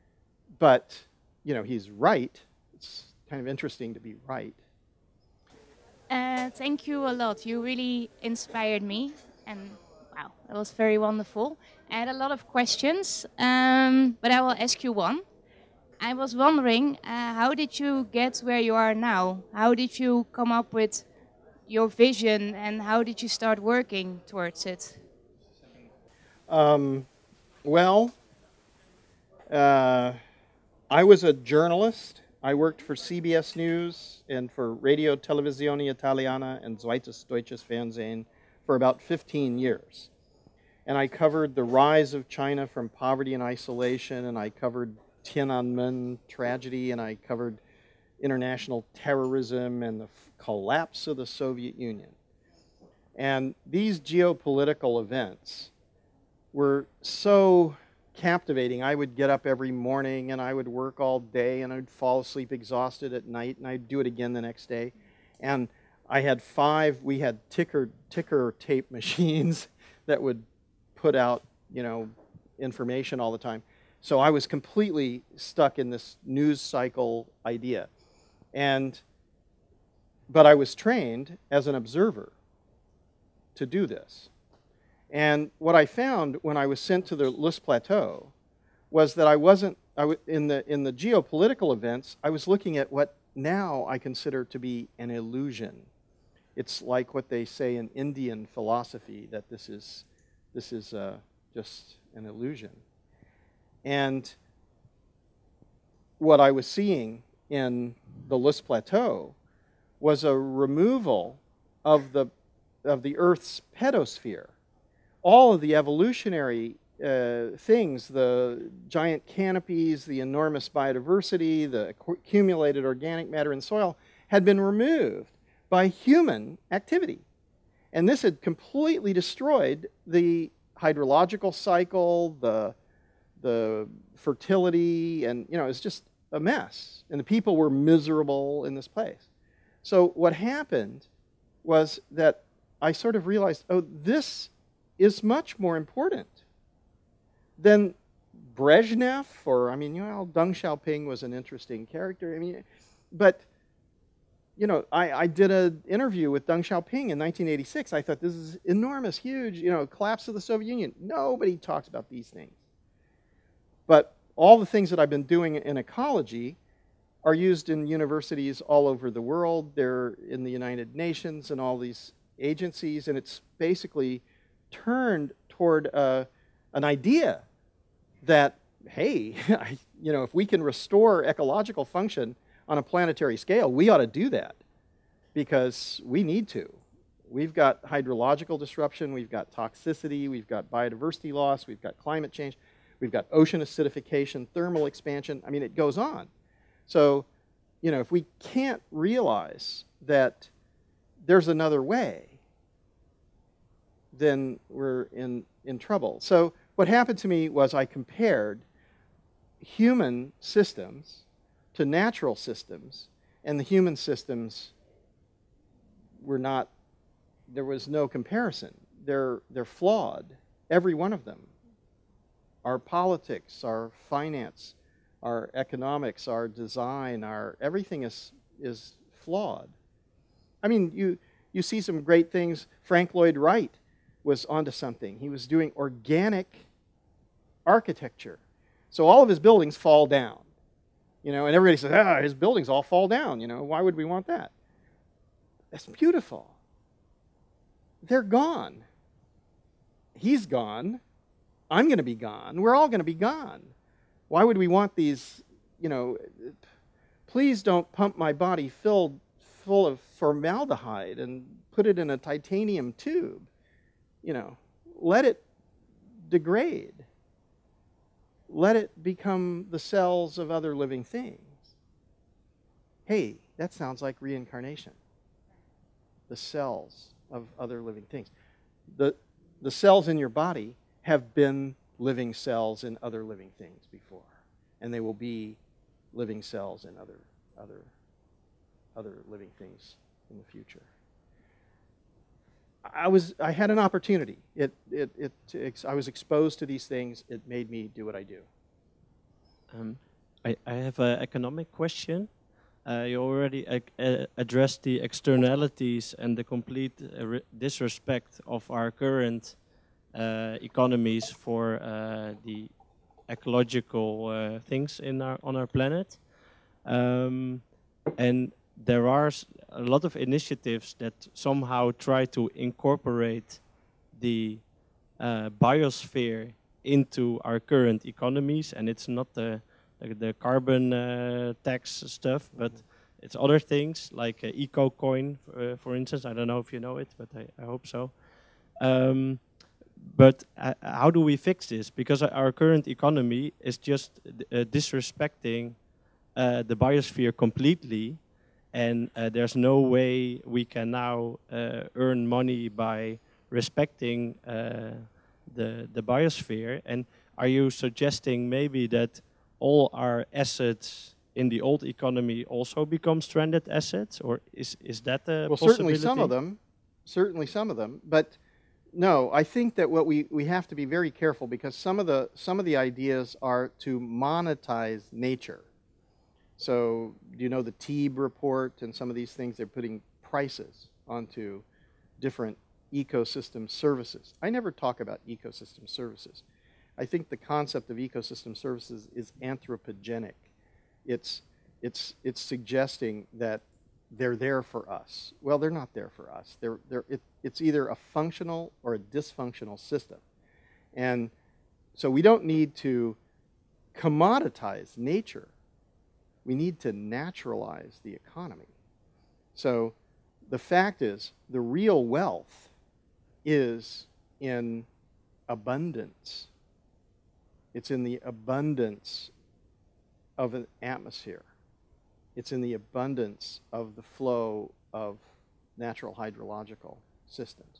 But, you know, he's right. It's kind of interesting to be right. Thank you a lot. You really inspired me, and wow, that was very wonderful. I had a lot of questions, but I will ask you one. I was wondering, how did you get where you are now? How did you come up with your vision, and how did you start working towards it? Well, I was a journalist. I worked for CBS News and for Radio Televisione Italiana and Zweites Deutsches Fernsehen for about 15 years. And I covered the rise of China from poverty and isolation, and I covered Tiananmen tragedy, and I covered international terrorism and the collapse of the Soviet Union. And these geopolitical events were so captivating. I would get up every morning and I would work all day, and I'd fall asleep exhausted at night, and I'd do it again the next day. And I had we had ticker tape machines that would put out, you know, information all the time. So I was completely stuck in this news cycle idea. But I was trained as an observer to do this. And what I found when I was sent to the Lush Plateau was that in the geopolitical events, I was looking at what now I consider to be an illusion. It's like what they say in Indian philosophy, that this is just an illusion. And what I was seeing in the Lush Plateau was a removal of the Earth's pedosphere. All of the evolutionary things, the giant canopies, the enormous biodiversity, the accumulated organic matter in soil, had been removed by human activity. And this had completely destroyed the hydrological cycle, the fertility, and it's just a mess. And the people were miserable in this place. So what happened was that I sort of realized, oh, this is much more important than Brezhnev, or, Deng Xiaoping was an interesting character. But, I did an interview with Deng Xiaoping in 1986. I thought, this is enormous, huge, collapse of the Soviet Union. Nobody talks about these things. But all the things that I've been doing in ecology are used in universities all over the world. They're in the United Nations and all these agencies, and it's basically turned toward an idea that, hey, if we can restore ecological function on a planetary scale, we ought to do that because we need to. We've got hydrological disruption, we've got toxicity, we've got biodiversity loss, we've got climate change, we've got ocean acidification, thermal expansion. It goes on. So, if we can't realize that there's another way, then we're in trouble. So what happened to me was I compared human systems to natural systems, and the human systems were not, there was no comparison. They're flawed, every one of them. Our politics, our finance, our economics, our design, everything is flawed. You see some great things. Frank Lloyd Wright was onto something. He was doing organic architecture. So all of his buildings fall down. And everybody says, his buildings all fall down. Why would we want that? That's beautiful. They're gone. He's gone. I'm going to be gone. We're all going to be gone. Why would we want these, please don't pump my body full of formaldehyde and put it in a titanium tube. Let it degrade. Let it become the cells of other living things. Hey, that sounds like reincarnation. The cells of other living things. The cells in your body have been living cells in other living things before, and they will be living cells in other living things in the future. I had an opportunity. I was exposed to these things. It made me do what I do. I have an economic question. You already addressed the externalities and the complete disrespect of our current economies for the ecological things on our planet. And there are a lot of initiatives that somehow try to incorporate the biosphere into our current economies, and it's not the carbon tax stuff, but it's other things like eco coin, for instance. I don't know if you know it, but I hope so. But how do we fix this? Because our current economy is just disrespecting the biosphere completely, and there's no way we can now earn money by respecting the biosphere. And are you suggesting maybe that all our assets in the old economy also become stranded assets, or is that a possibility? Certainly some of them, but no, I think that what we have to be very careful, because some of the ideas are to monetize nature. So, do you know the Teeb report and some of these things? They're putting prices onto different ecosystem services. I never talk about ecosystem services. I think the concept of ecosystem services is anthropogenic. It's suggesting that they're there for us. Well, they're not there for us. It's either a functional or a dysfunctional system. And so we don't need to commoditize nature. We need to naturalize the economy. So the fact is, the real wealth is in abundance. It's in the abundance of an atmosphere. It's in the abundance of the flow of natural hydrological systems.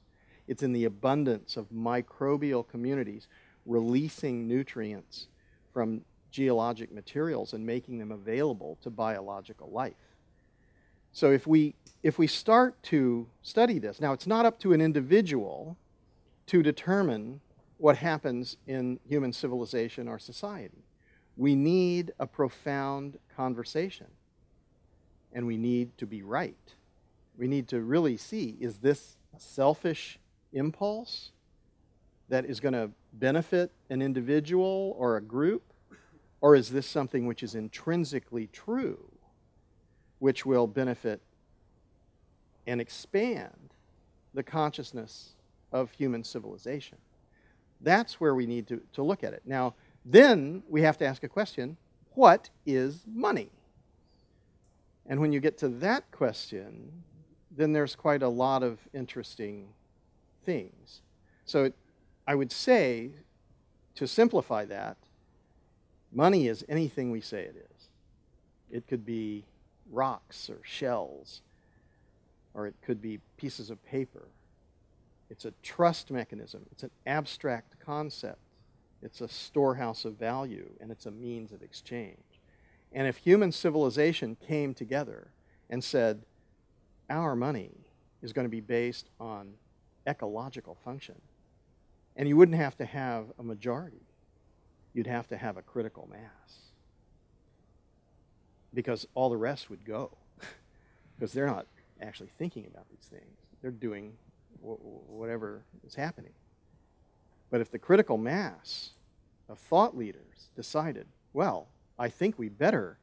It's in the abundance of microbial communities releasing nutrients from geologic materials and making them available to biological life. So if we start to study this, now it's not up to an individual to determine what happens in human civilization or society. We need a profound conversation, and we need to be right. We need to really see, is this a selfish impulse that is going to benefit an individual or a group? Or is this something which is intrinsically true, which will benefit and expand the consciousness of human civilization? That's where we need to look at it. Now, then we have to ask a question, what is money? And when you get to that question, then there's quite a lot of interesting things. So I would say, to simplify that, money is anything we say it is. It could be rocks or shells, or it could be pieces of paper. It's a trust mechanism. It's an abstract concept. It's a storehouse of value, and it's a means of exchange. And if human civilization came together and said, our money is going to be based on ecological function, and you wouldn't have to have a majority, you'd have to have a critical mass, because all the rest would go, because they're not actually thinking about these things. They're doing whatever is happening. But if the critical mass of thought leaders decided, well, I think we better,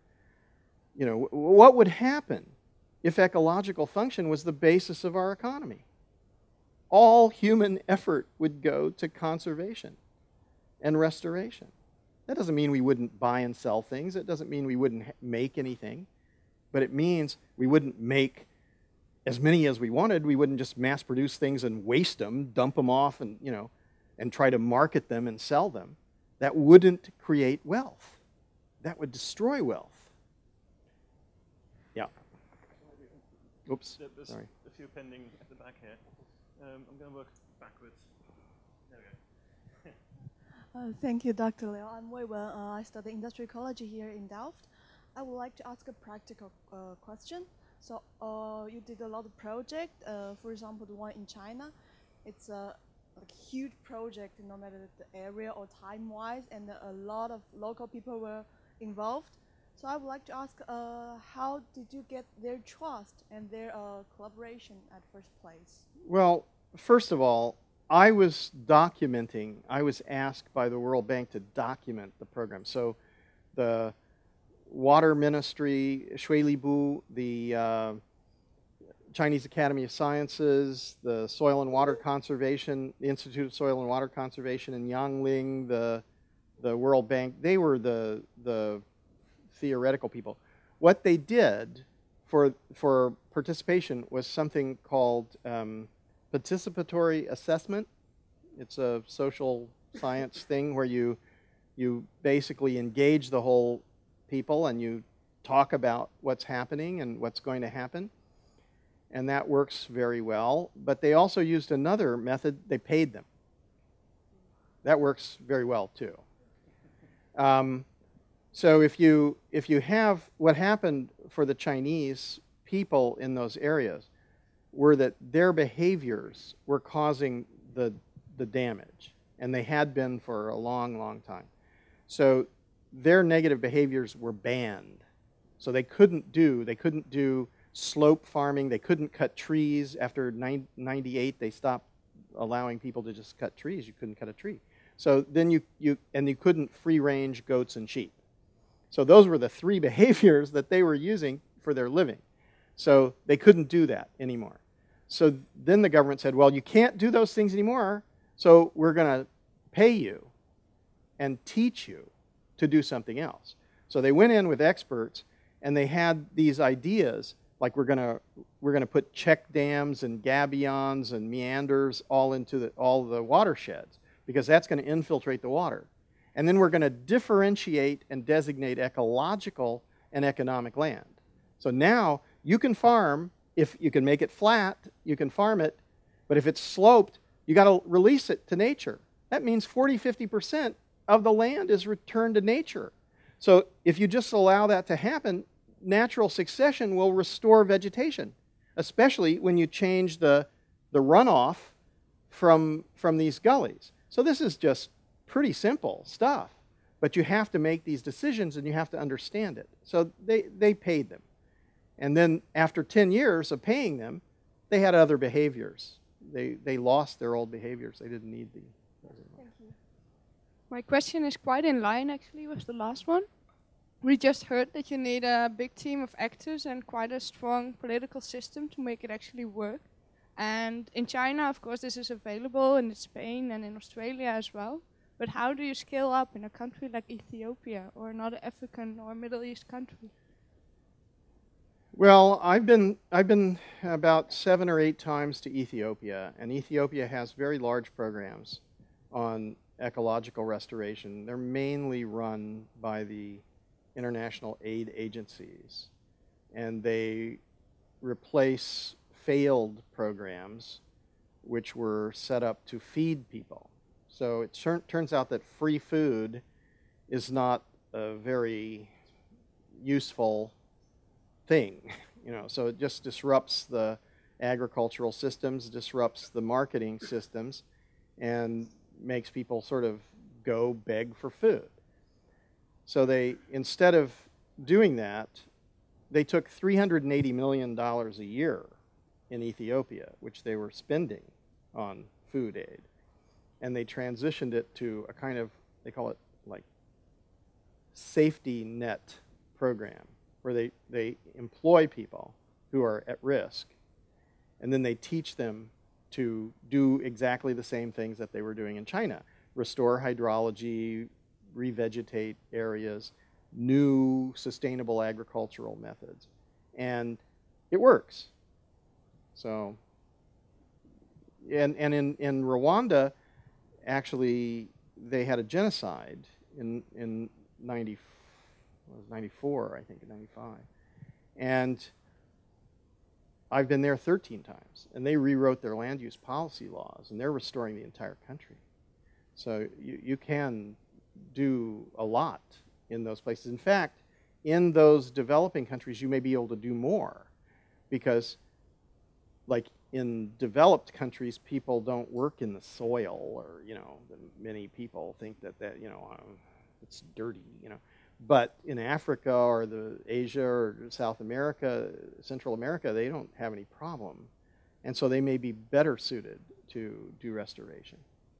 what would happen if ecological function was the basis of our economy? All human effort would go to conservation and restoration. That doesn't mean we wouldn't buy and sell things. It doesn't mean we wouldn't make anything. But it means we wouldn't make as many as we wanted. We wouldn't just mass produce things and waste them, dump them off, and, and try to market them and sell them. That wouldn't create wealth. That would destroy wealth. Yeah. Oops. There's Sorry. a few pending at the back here. I'm going to work backwards. There we go. Thank you, Dr. Liu. I'm Wei Wen. I study industrial ecology here in Delft. I would like to ask a practical question. So you did a lot of projects. For example, the one in China. It's a huge project, no matter the area or time-wise, and a lot of local people were involved. So I would like to ask, how did you get their trust and their collaboration at first place? Well, first of all, I was asked by the World Bank to document the program. So the Water Ministry, Shuilibu, the Chinese Academy of Sciences, the Soil and Water Conservation, the Institute of Soil and Water Conservation in Yangling, the World Bank, they were the theoretical people. What they did for participation was something called participatory assessment. It's a social science thing where you basically engage the whole people and you talk about what's happening and what's going to happen. And that works very well. But they also used another method. They paid them. That works very well too. So if you have, what happened for the Chinese people in those areas were that their behaviors were causing the damage, and they had been for a long, long time. So their negative behaviors were banned. So they couldn't do slope farming. They couldn't cut trees. After 98, they stopped allowing people to just cut trees. You couldn't cut a tree. So then you couldn't free range goats and sheep. So those were the three behaviors that they were using for their living. So they couldn't do that anymore. So then the government said, well, you can't do those things anymore, so we're going to pay you and teach you to do something else. So they went in with experts, and they had these ideas, like we're going to put check dams and gabions and meanders all into all the watersheds, because that's going to infiltrate the water. And then we're going to differentiate and designate ecological and economic land. So now you can farm, if you can make it flat, you can farm it, but if it's sloped, You got to release it to nature. That means 40, 50% of the land is returned to nature. So if you just allow that to happen, natural succession will restore vegetation, especially when you change the runoff from these gullies. So this is just pretty simple stuff, but you have to make these decisions and you have to understand it. So they paid them. And then after 10 years of paying them, they had other behaviors. They lost their old behaviors. They didn't need the... Thank you. My question is quite in line actually with the last one. We just heard that you need a big team of actors and quite a strong political system to make it actually work. And in China, of course, this is available, and in Spain and in Australia as well. But how do you scale up in a country like Ethiopia or another African or Middle East country? Well, I've been about 7 or 8 times to Ethiopia, and Ethiopia has very large programs on ecological restoration. They're mainly run by the international aid agencies, and they replace failed programs which were set up to feed people. So it turns out that free food is not a very useful thing, you know, so it just disrupts the agricultural systems, disrupts the marketing systems, and makes people sort of go beg for food. So they, instead of doing that, they took $380 million a year in Ethiopia, which they were spending on food aid, and they transitioned it to a kind of, they call it like safety net program, where they employ people who are at risk, and then they teach them to do exactly the same things that they were doing in China. Restore hydrology, revegetate areas, new sustainable agricultural methods. And it works. So, and in Rwanda, actually, they had a genocide in 94, I think, in 95. And I've been there 13 times, and they rewrote their land use policy laws, and they're restoring the entire country. So you can do a lot in those places. In fact, in those developing countries, you may be able to do more, because like in developed countries, people don't work in the soil, or, you know, many people think that, you know, it's dirty, you know. But in Africa or the Asia or South America, Central America, they don't have any problem. And so they may be better suited to do restoration.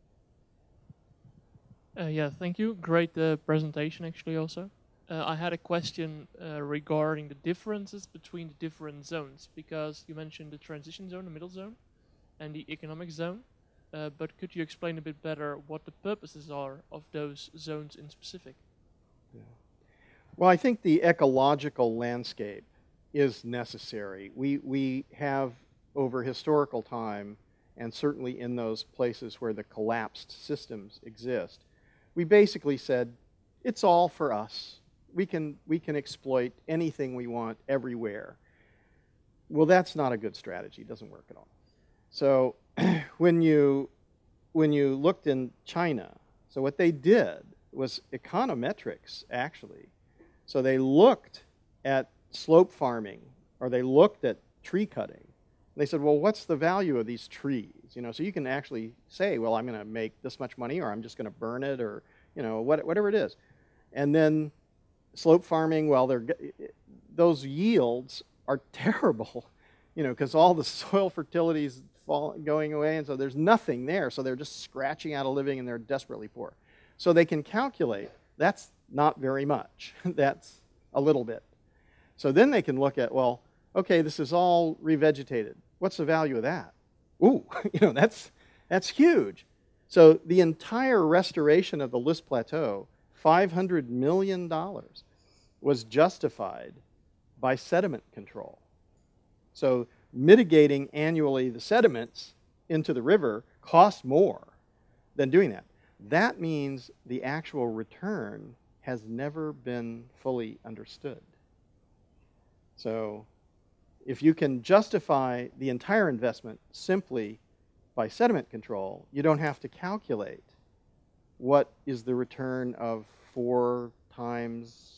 Yeah, thank you. Great presentation, actually, also. I had a question regarding the differences between the different zones, because you mentioned the transition zone, the middle zone, and the economic zone. But could you explain a bit better what the purposes are of those zones in specific? Yeah. Well, I think the ecological landscape is necessary. We have, over historical time, and certainly in those places where the collapsed systems exist, we basically said, it's all for us. We can exploit anything we want everywhere. Well, that's not a good strategy. It doesn't work at all. So when you looked in China, so what they did was econometrics, actually. So they looked at slope farming, or they looked at tree cutting. They said, well, what's the value of these trees? You know, so you can actually say, well, I'm going to make this much money, or I'm just going to burn it, or, you know, whatever it is. And then slope farming, well, those yields are terrible, you know, because all the soil fertility is going away, and so there's nothing there. So they're just scratching out a living, and they're desperately poor. So they can calculate, that's not very much. That's a little bit. So then they can look at, well, okay, this is all revegetated. What's the value of that? Ooh, you know, that's huge. So the entire restoration of the List Plateau, $500 million, was justified by sediment control. So mitigating annually the sediments into the river costs more than doing that. That means the actual return has never been fully understood. So if you can justify the entire investment simply by sediment control, you don't have to calculate what is the return of 4 times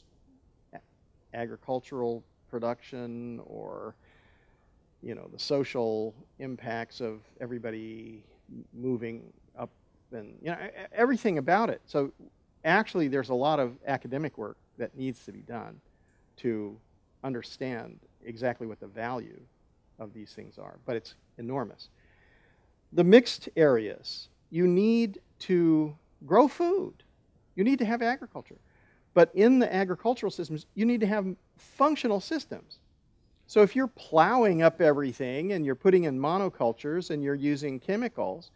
agricultural production, or you know, the social impacts of everybody moving up, and you know, everything about it. So actually there's a lot of academic work that needs to be done to understand exactly what the value of these things are, but it's enormous. The mixed areas, you need to grow food. You need to have agriculture. But in the agricultural systems, you need to have functional systems. So if you're plowing up everything and you're putting in monocultures and you're using chemicals,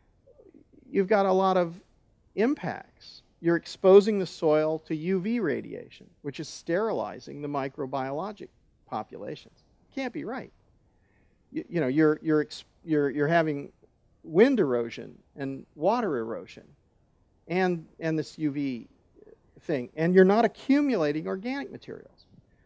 you've got a lot of impacts. You're exposing the soil to UV radiation, which is sterilizing the microbiologic populations. Can't be right. You know, you're having wind erosion and water erosion and this UV thing, and you're not accumulating organic materials.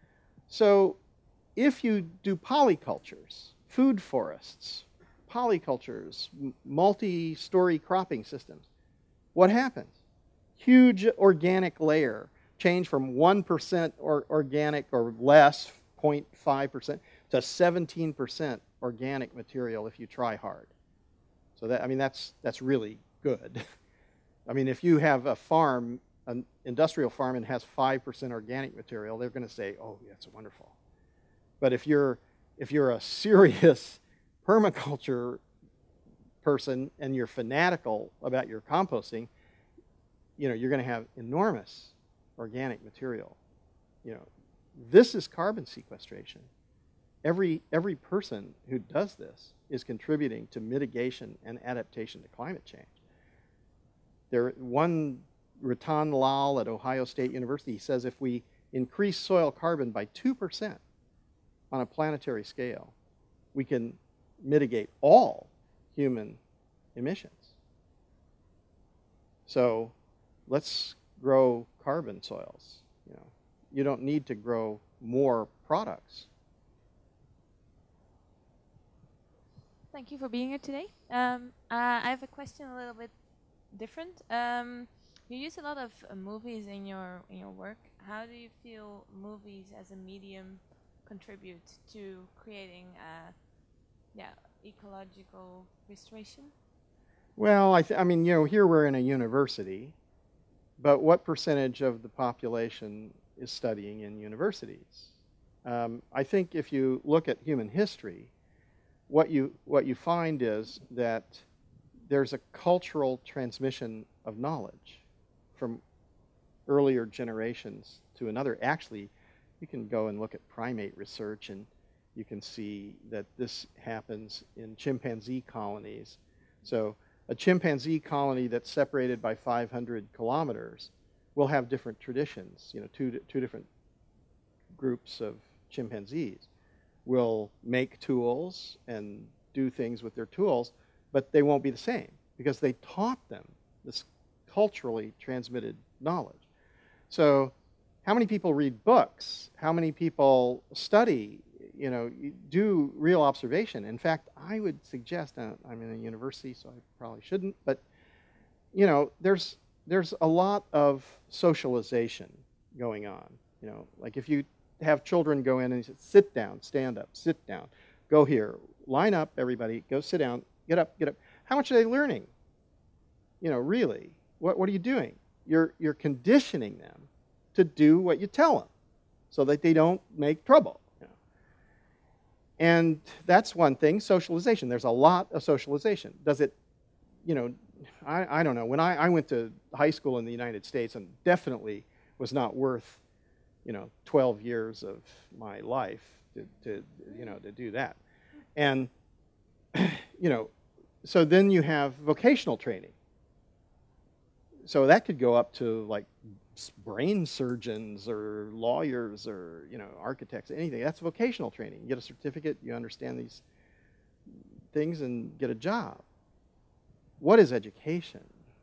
So if you do polycultures, food forests, polycultures, multi-story cropping systems, what happens? Huge organic layer, change from 1% organic or less, 0.5%, to 17% organic material if you try hard. So that, I mean, that's really good. I mean, if you have a farm, an industrial farm, and has 5% organic material, they're going to say, oh, that's wonderful. But if you're a serious permaculture person and you're fanatical about your composting, you know, you're going to have enormous organic material. You know, this is carbon sequestration. Every person who does this is contributing to mitigation and adaptation to climate change. One Ratan Lal at Ohio State University says if we increase soil carbon by 2% on a planetary scale, we can mitigate all human emissions. So let's grow carbon soils. You know, you don't need to grow more products. Thank you for being here today. I have a question a little bit different. You use a lot of movies in your work. How do you feel movies as a medium contribute to creating ecological restoration? Well, I mean, you know, here we're in a university, but what percentage of the population is studying in universities? I think if you look at human history, what you find is that there's a cultural transmission of knowledge from earlier generations to another. Actually, you can go and look at primate research and you can see that this happens in chimpanzee colonies. So a chimpanzee colony that's separated by 500 kilometers will have different traditions. You know, two different groups of chimpanzees will make tools and do things with their tools, but they won't be the same because they taught them this culturally transmitted knowledge. So how many people read books? How many people study, you know, do real observation? In fact, I would suggest, I'm in a university, so I probably shouldn't, but you know, there's a lot of socialization going on. You know, like if you have children go in and say, sit down, stand up, sit down, go here, line up, everybody, go sit down, get up, get up. How much are they learning? You know, really, what are you doing? You're conditioning them to do what you tell them so that they don't make trouble. You know? And that's one thing, socialization. There's a lot of socialization. Does it, you know, I don't know. When I went to high school in the United States, and definitely was not worth, you know, 12 years of my life to you know, to do that. And, you know, so then you have vocational training. So that could go up to like brain surgeons or lawyers or, you know, architects, anything. That's vocational training. You get a certificate, you understand these things and get a job. What is education?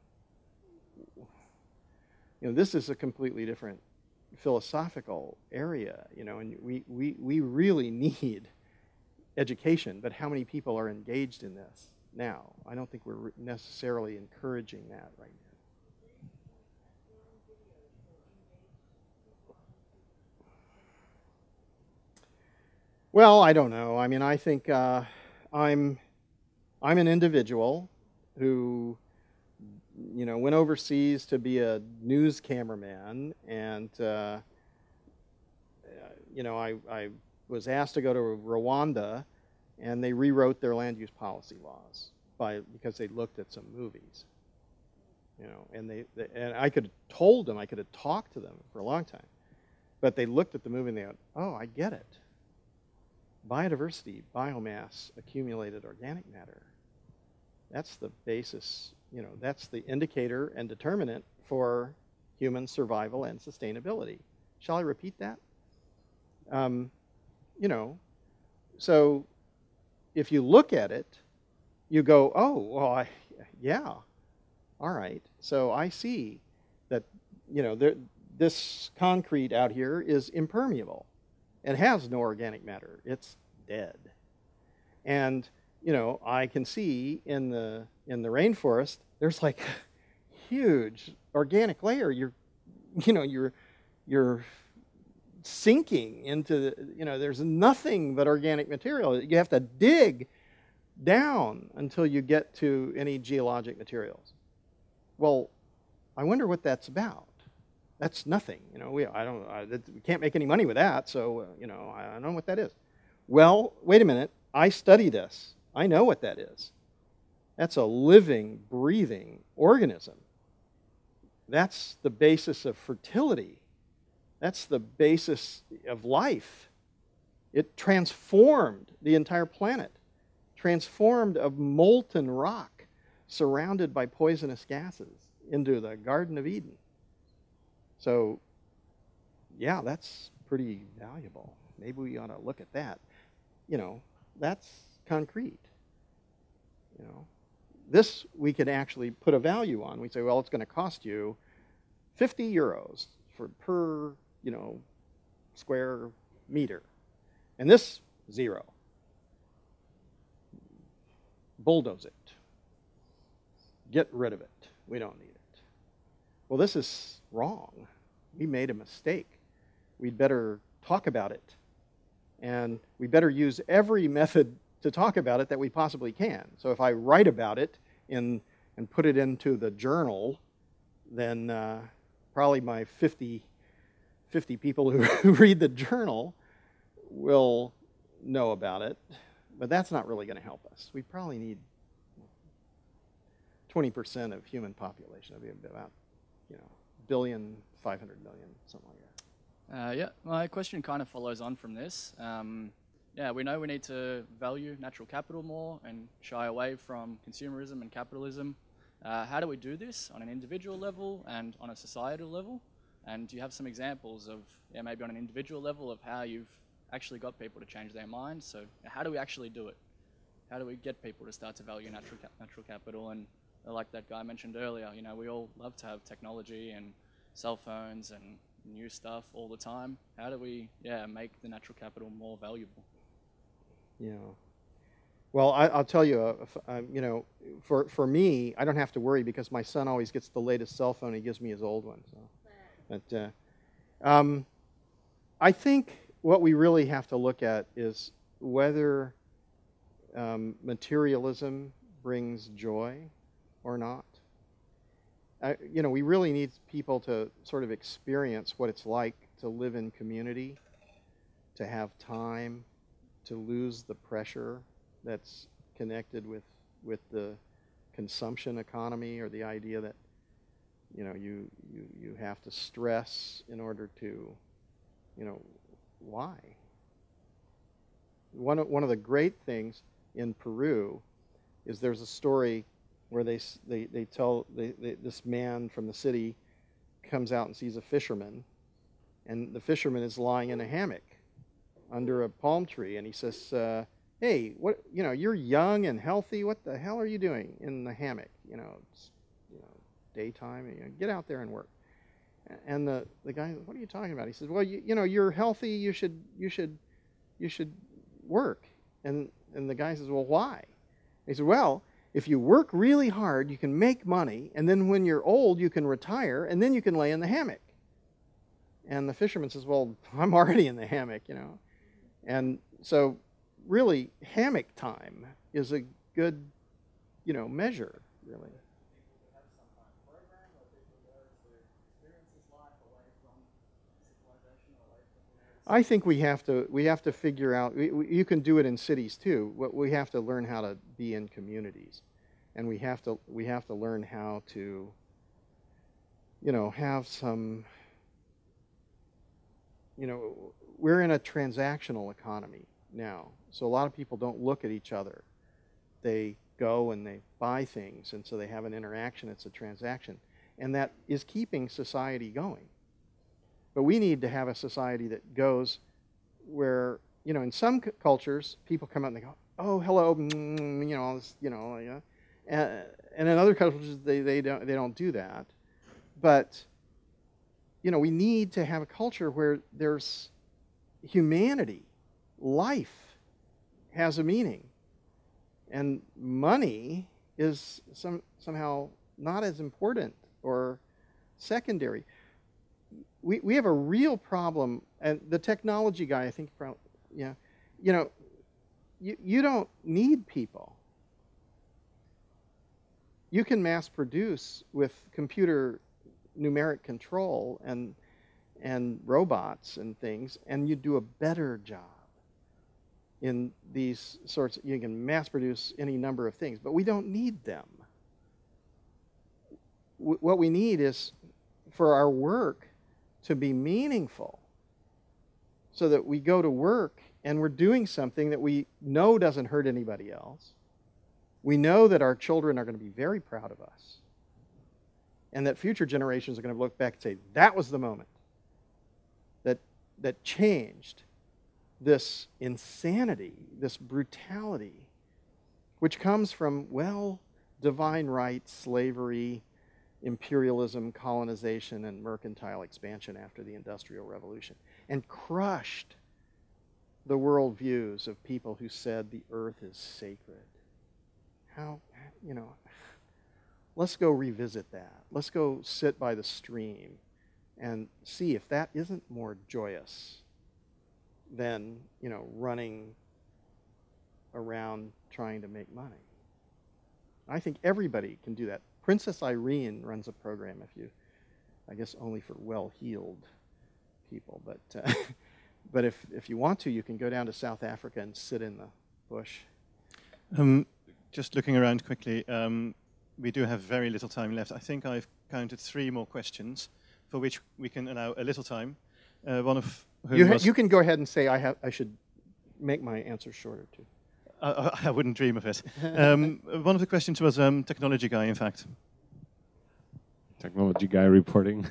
You know, this is a completely different philosophical area, you know, and we really need education, but how many people are engaged in this? now. I don't think we're necessarily encouraging that right now. Well, I don't know. I mean, I think I'm an individual who, you know, went overseas to be a news cameraman, and you know, I was asked to go to Rwanda, and they rewrote their land use policy laws because they looked at some movies. You know, and and I could have told them, I could have talked to them for a long time, but they looked at the movie and they went, "Oh, I get it. Biodiversity, biomass, accumulated organic matter. That's the basis, you know, that's the indicator and determinant for human survival and sustainability." Shall I repeat that? You know, so if you look at it, you go, "Oh, well, yeah, all right. So I see that, you know, this concrete out here is impermeable. It has no organic matter. It's dead." And, you know, I can see in the rainforest, there's like a huge organic layer. You're sinking into you know, there's nothing but organic material. You have to dig down until you get to any geologic materials. Well, I wonder what that's about. That's nothing, you know. We can't make any money with that, so you know, I don't know what that is. Well, wait a minute. I study this. I know what that is. That's a living, breathing organism. That's the basis of fertility. That's the basis of life. It transformed the entire planet, transformed a molten rock surrounded by poisonous gases into the Garden of Eden. So, yeah, that's pretty valuable. Maybe we ought to look at that. You know, that's concrete. You know, this we could actually put a value on. We say, well, it's going to cost you 50 euros per, you know, square meter. And this, 0. Bulldoze it. Get rid of it. We don't need it. Well, this is wrong. We made a mistake. We'd better talk about it. And we better use every method to talk about it that we possibly can. So if I write about it and put it into the journal, then probably my 50 people who read the journal will know about it. But that's not really going to help us. We probably need 20% of human population. That'd be about, you know, 1.5 billion, something like that. Yeah, my question kind of follows on from this. Yeah, we know we need to value natural capital more and shy away from consumerism and capitalism. How do we do this on an individual level and on a societal level? And do you have some examples of, yeah, maybe on an individual level of how you've actually got people to change their minds? So how do we actually do it? How do we get people to start to value natural capital? And like that guy mentioned earlier, you know, we all love to have technology and cell phones and new stuff all the time. How do we, yeah, make the natural capital more valuable? Yeah. Well, I'll tell you, you know, for me, I don't have to worry because my son always gets the latest cell phone. He gives me his old one. So. But I think what we really have to look at is whether materialism brings joy or not. You know, we really need people to sort of experience what it's like to live in community, to have time, to lose the pressure that's connected with the consumption economy, or the idea that, you know, you have to stress in order to, you know, why? One of the great things in Peru is there's a story where this man from the city comes out and sees a fisherman, and the fisherman is lying in a hammock under a palm tree, and he says, "Hey, what? You know, you're young and healthy. What the hell are you doing in the hammock? You know, it's, you know, daytime. You know, get out there and work." And the guy, "What are you talking about?" He says, "Well, you know, you're healthy. You should work." And the guy says, "Well, why?" He said, "Well, If you work really hard, you can make money, and then when you're old, you can retire, and then you can lay in the hammock. And the fisherman says, well, I'm already in the hammock, you know. And so really, hammock time is a good, you know, measure, really. I think we have to figure out, you can do it in cities too. We have to learn how to be in communities. And we have to learn how to, you know, have some, you know, we're in a transactional economy now. So a lot of people don't look at each other. They go and they buy things, and so they have an interaction. It's a transaction. And that is keeping society going. But we need to have a society that goes where, you know, in some cultures, people come out and they go, oh, hello, you know, all this, you know, and in other cultures, they don't do that. But, you know, we need to have a culture where there's humanity, life has a meaning. And money is somehow not as important or secondary. We have a real problem, and the technology guy, I think, you know, you don't need people. You can mass produce with computer numeric control and robots and things, and you do a better job in these sorts. You can mass produce any number of things, but we don't need them. What we need is for our work to be meaningful, so that we go to work and we're doing something that we know doesn't hurt anybody else. We know that our children are going to be very proud of us, and that future generations are going to look back and say, that was the moment that changed this insanity, this brutality, which comes from, well, divine right, slavery, imperialism, colonization, and mercantile expansion after the Industrial Revolution, and crushed the worldviews of people who said the earth is sacred. How, you know, let's go revisit that. Let's go sit by the stream and see if that isn't more joyous than, you know, running around trying to make money. I think everybody can do that. Princess Irene runs a program, I guess only for well-heeled people, but if you want to, you can go down to South Africa and sit in the bush. Just looking around quickly, we do have very little time left. I think I've counted 3 more questions for which we can allow a little time. One of whom you can go ahead and say I should make my answer shorter too. I wouldn't dream of it. One of the questions was technology guy, in fact. Technology guy reporting.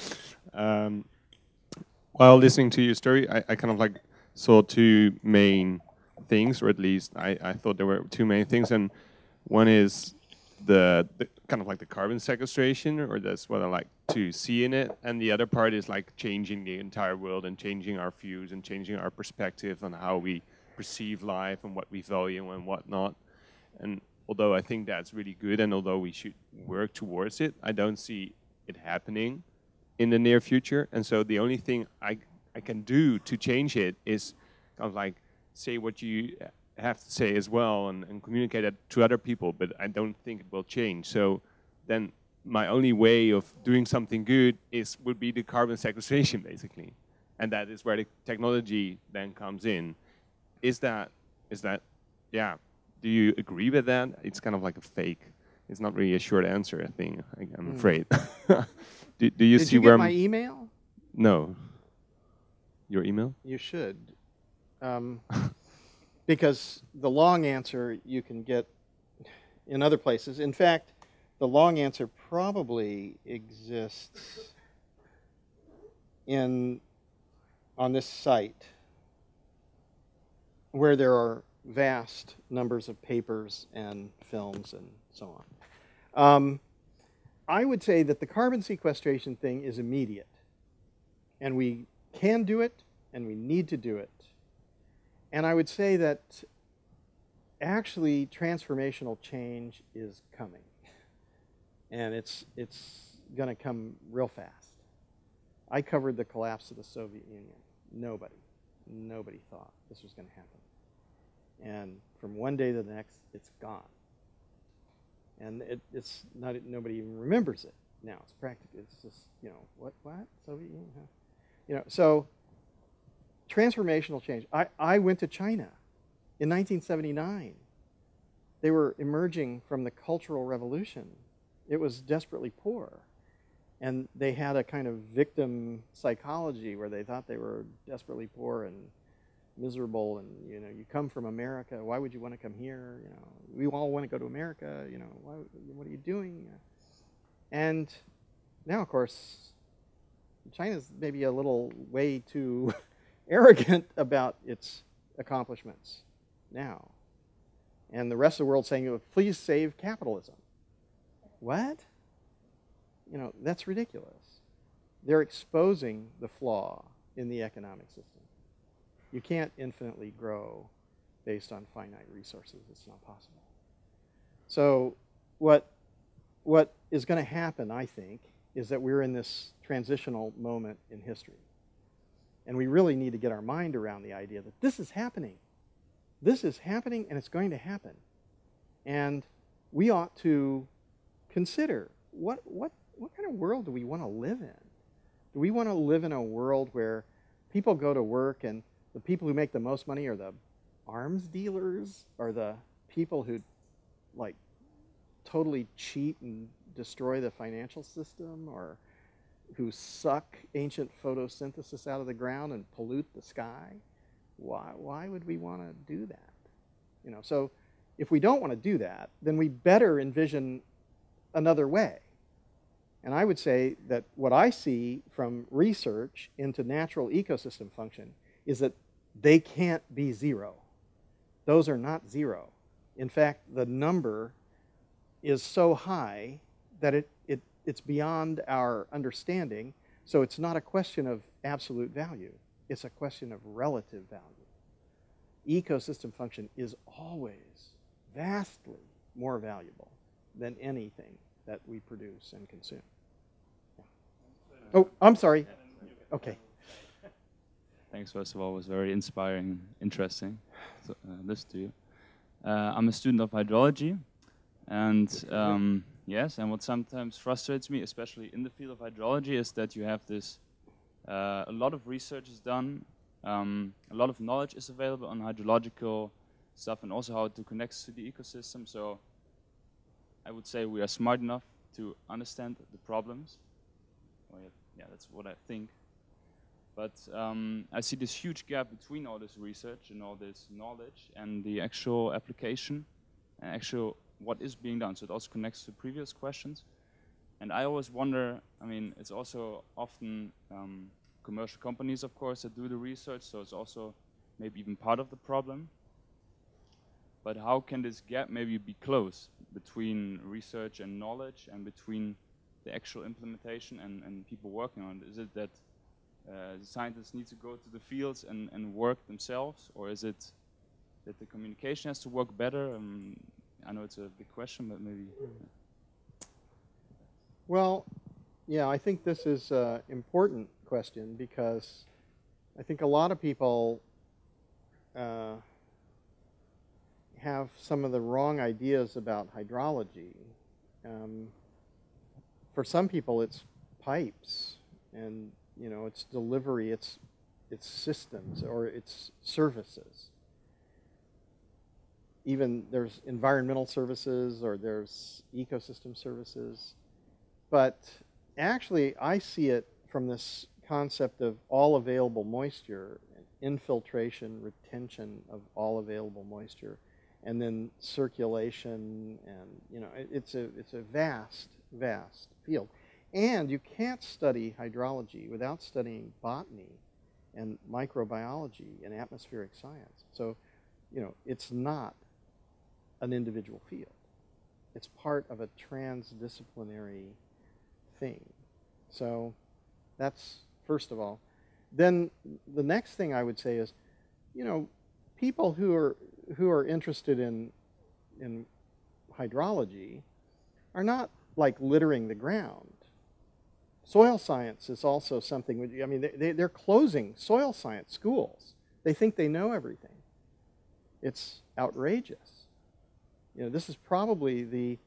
While listening to your story, I kind of like saw 2 main things, or at least I thought there were 2 main things, and one is the kind of like the carbon sequestration, or that's what I like to see in it, and the other part is like changing the entire world and changing our views and changing our perspective on how we perceive life and what we value and what not. And although I think that's really good, and although we should work towards it, I don't see it happening in the near future. And so the only thing I can do to change it is kind of like say what you have to say as well, and communicate it to other people, but I don't think it will change. So then my only way of doing something good would be the carbon sequestration, basically. And that is where the technology then comes in. Is that, yeah, do you agree with that? It's kind of like a fake. It's not really a short answer, I think, I'm afraid. do you see where... Did you get my email? No. Your email? You should. Because the long answer you can get in other places. In fact, the long answer probably exists on this site, where there are vast numbers of papers and films and so on. I would say that the carbon sequestration thing is immediate, and we can do it, and we need to do it. And I would say that actually transformational change is coming. And it's going to come real fast. I covered the collapse of the Soviet Union. Nobody thought this was going to happen. And from one day to the next, it's gone. And it's not, nobody even remembers it now. It's practically, it's just, you know, what, Soviet Union? Huh? You know, so transformational change. I went to China in 1979. They were emerging from the Cultural Revolution. It was desperately poor. And they had a kind of victim psychology where they thought they were desperately poor and miserable, and you know, you come from America, why would you want to come here? You know, we all want to go to America, you know, what are you doing? And now, of course, China's maybe a little way too arrogant about its accomplishments now. And the rest of the world saying, please save capitalism. What? You know, that's ridiculous. They're exposing the flaw in the economic system. You can't infinitely grow based on finite resources. It's not possible. So what is going to happen, I think, is that we're in this transitional moment in history. And we really need to get our mind around the idea that this is happening. This is happening, and it's going to happen. And we ought to consider what kind of world do we want to live in? Do we want to live in a world where people go to work and the people who make the most money are the arms dealers, or the people who like totally cheat and destroy the financial system, or who suck ancient photosynthesis out of the ground and pollute the sky? Why would we want to do that? You know, so if we don't want to do that, then we better envision another way. And I would say that what I see from research into natural ecosystem function is that they can't be zero. Those are not zero. In fact, the number is so high that it's beyond our understanding. So it's not a question of absolute value. It's a question of relative value. Ecosystem function is always vastly more valuable than anything that we produce and consume. Yeah. Oh, I'm sorry. Okay. Thanks, first of all. It was very inspiring, interesting to listen to you. I'm a student of hydrology, and yes, and what sometimes frustrates me, especially in the field of hydrology, is that you have this, a lot of research is done, a lot of knowledge is available on hydrological stuff and also how it connects to the ecosystem. So I would say we are smart enough to understand the problems. Well, yeah, that's what I think. But I see this huge gap between all this research and all this knowledge and the actual application and actual what is being done. So it also connects to previous questions. And I always wonder, I mean, it's also often commercial companies, of course, that do the research, so it's also maybe even part of the problem. But how can this gap maybe be closed between research and knowledge and between the actual implementation and people working on it? Is it that the scientists need to go to the fields and work themselves, or is it that the communication has to work better? I know it's a big question, but maybe... Well, yeah, I think this is an important question because I think a lot of people have some of the wrong ideas about hydrology. For some people, it's pipes, and you know, it's delivery, it's systems, or it's services. Even there's environmental services, or there's ecosystem services. But actually, I see it from this concept of all available moisture, infiltration, retention of all available moisture, and then circulation, and you know, it's a vast, vast field. And you can't study hydrology without studying botany and microbiology and atmospheric science. So, you know, it's not an individual field. It's part of a transdisciplinary thing. So that's first of all. Then the next thing I would say is, you know, people who are who are interested in hydrology are not like littering the ground. Soil science is also something, I mean, they're closing soil science schools. They think they know everything. It's outrageous. You know, this is probably the,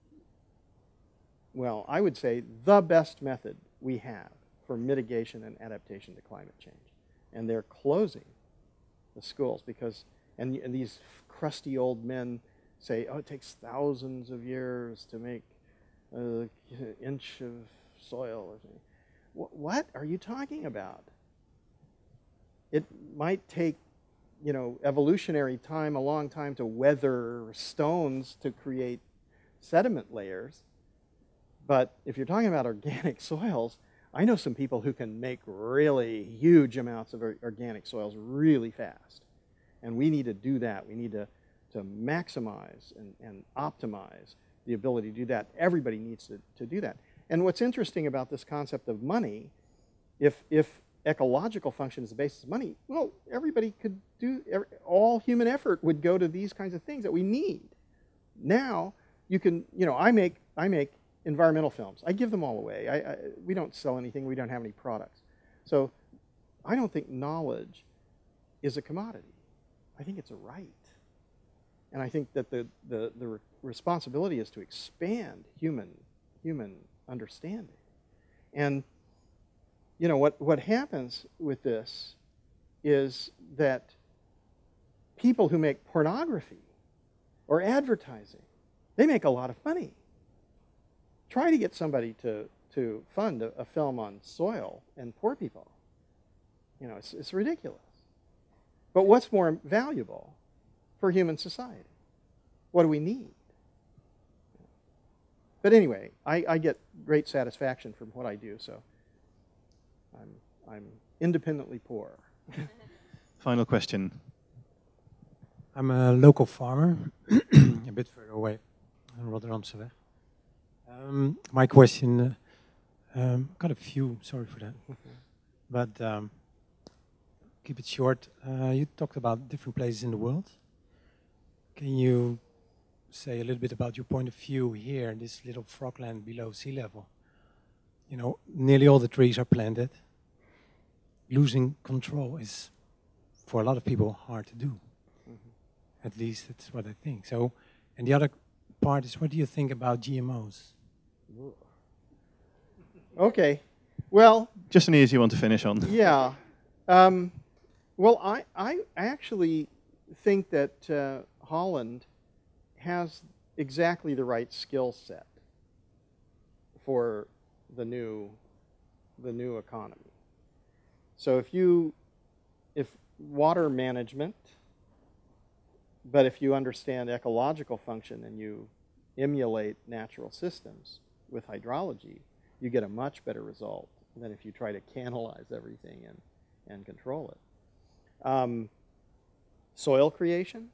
well, I would say the best method we have for mitigation and adaptation to climate change. And they're closing the schools because, and these crusty old men say, oh, it takes thousands of years to make an inch of soil. What are you talking about? It might take, you know, evolutionary time, a long time to weather stones to create sediment layers. But if you're talking about organic soils, I know some people who can make really huge amounts of organic soils really fast. And we need to do that. We need to maximize and optimize the ability to do that. Everybody needs to do that. And what's interesting about this concept of money, if ecological function is the basis of money, well, everybody could do, all human effort would go to these kinds of things that we need. Now, you can, you know, I make environmental films. I give them all away. We don't sell anything. We don't have any products. So I don't think knowledge is a commodity. I think it's a right. And I think that the responsibility is to expand human understanding. And you know, what happens with this is that people who make pornography or advertising, they make a lot of money. Try to get somebody to fund a film on soil and poor people. You know, it's ridiculous. But what's more valuable for human society? What do we need? But anyway, I get great satisfaction from what I do, so I'm independently poor. Final question. I'm a local farmer, a bit further away, on Rotterdamseweg. My question, got a few, sorry for that, but keep it short. You talked about different places in the world. Can you say a little bit about your point of view here, this little frogland below sea level? You know, nearly all the trees are planted. Losing control is, for a lot of people, hard to do. Mm-hmm. At least that's what I think. So, and the other part is, what do you think about GMOs? Okay, well, just an easy one to finish on. Yeah, well, I actually think that Holland has exactly the right skill set for the new economy. So if water management, but if you understand ecological function and you emulate natural systems with hydrology, you get a much better result than if you try to canalize everything and control it. Soil creation,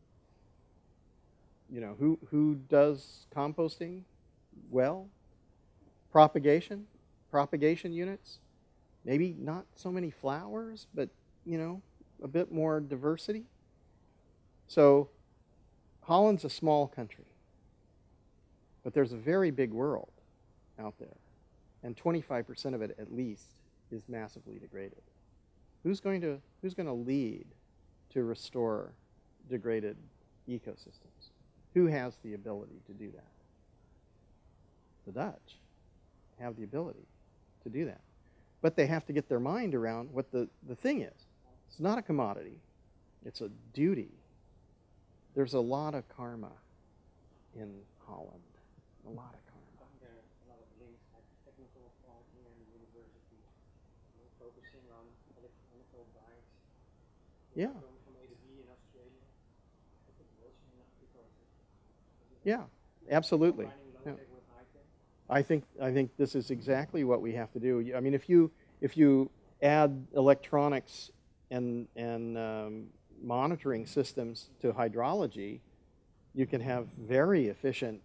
you know, who does composting well? Propagation units, maybe not so many flowers, but, you know, a bit more diversity. So Holland's a small country, but there's a very big world out there, and 25% of it at least is massively degraded. Who's going to lead to restore degraded ecosystems? Who has the ability to do that? The Dutch have the ability to do that. But they have to get their mind around what the thing is. It's not a commodity. It's a duty. There's a lot of karma in Holland. A lot of karma. There are a lot of links at technical part here in the university, focusing on electronical bikes. Yeah. From A to B in Australia. I think also in Africa. Yeah, absolutely. Yeah. I think this is exactly what we have to do. I mean, if you add electronics and monitoring systems to hydrology, you can have very efficient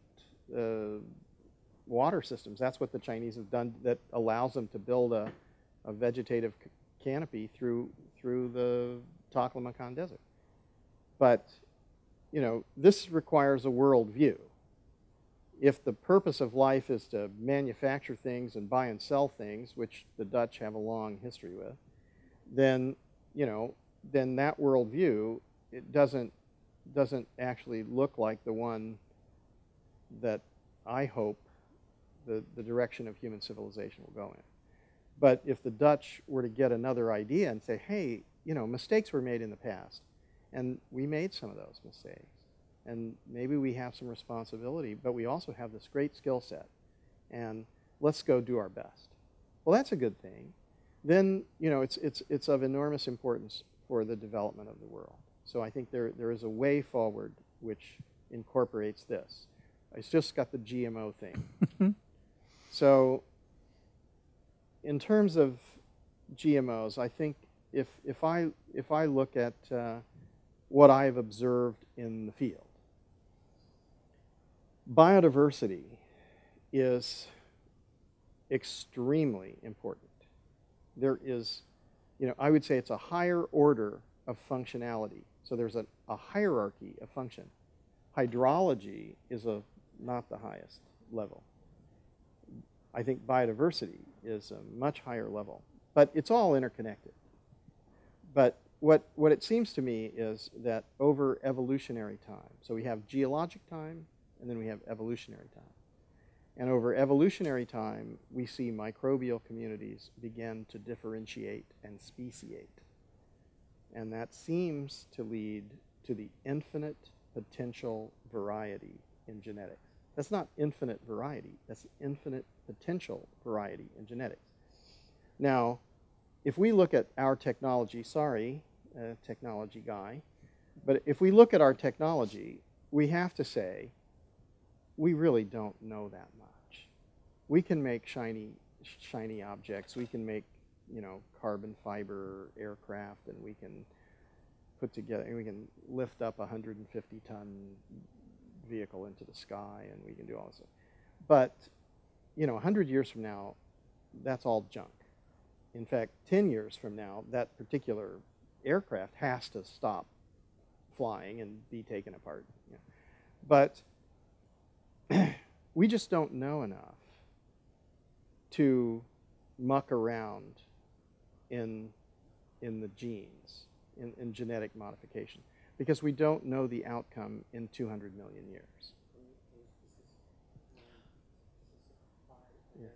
water systems. That's what the Chinese have done, that allows them to build a vegetative canopy through the Taklamakan Desert. But you know, this requires a worldview. If the purpose of life is to manufacture things and buy and sell things, which the Dutch have a long history with, then, you know, then that worldview, it doesn't actually look like the one that I hope the direction of human civilization will go in. But if the Dutch were to get another idea and say, hey, you know, mistakes were made in the past, and we made some of those mistakes, and maybe we have some responsibility, but we also have this great skill set, and let's go do our best. Well, that's a good thing. Then, you know, it's of enormous importance for the development of the world. So I think there is a way forward which incorporates this. I just got the GMO thing. So in terms of GMOs, I think if I look at what I've observed in the field, biodiversity is extremely important. There is, you know, I would say it's a higher order of functionality. So there's a hierarchy of function. Hydrology is not the highest level. I think biodiversity is a much higher level, but it's all interconnected. But what it seems to me is that over evolutionary time, so we have geologic time and then we have evolutionary time. And over evolutionary time, we see microbial communities begin to differentiate and speciate. And that seems to lead to the infinite potential variety in genetics. That's not infinite variety, that's infinite potential variety in genetics. Now, if we look at our technology, sorry, technology guy, but if we look at our technology, we have to say, we really don't know that much. We can make shiny objects, we can make, you know, carbon fiber aircraft, and we can put together, and we can lift up a 150-ton vehicle into the sky, and we can do all this stuff. But, you know, 100 years from now, that's all junk. In fact, 10 years from now, that particular aircraft has to stop flying and be taken apart. You know. But we just don't know enough to muck around in the genes, in genetic modification, because we don't know the outcome in 200 million years. Yeah.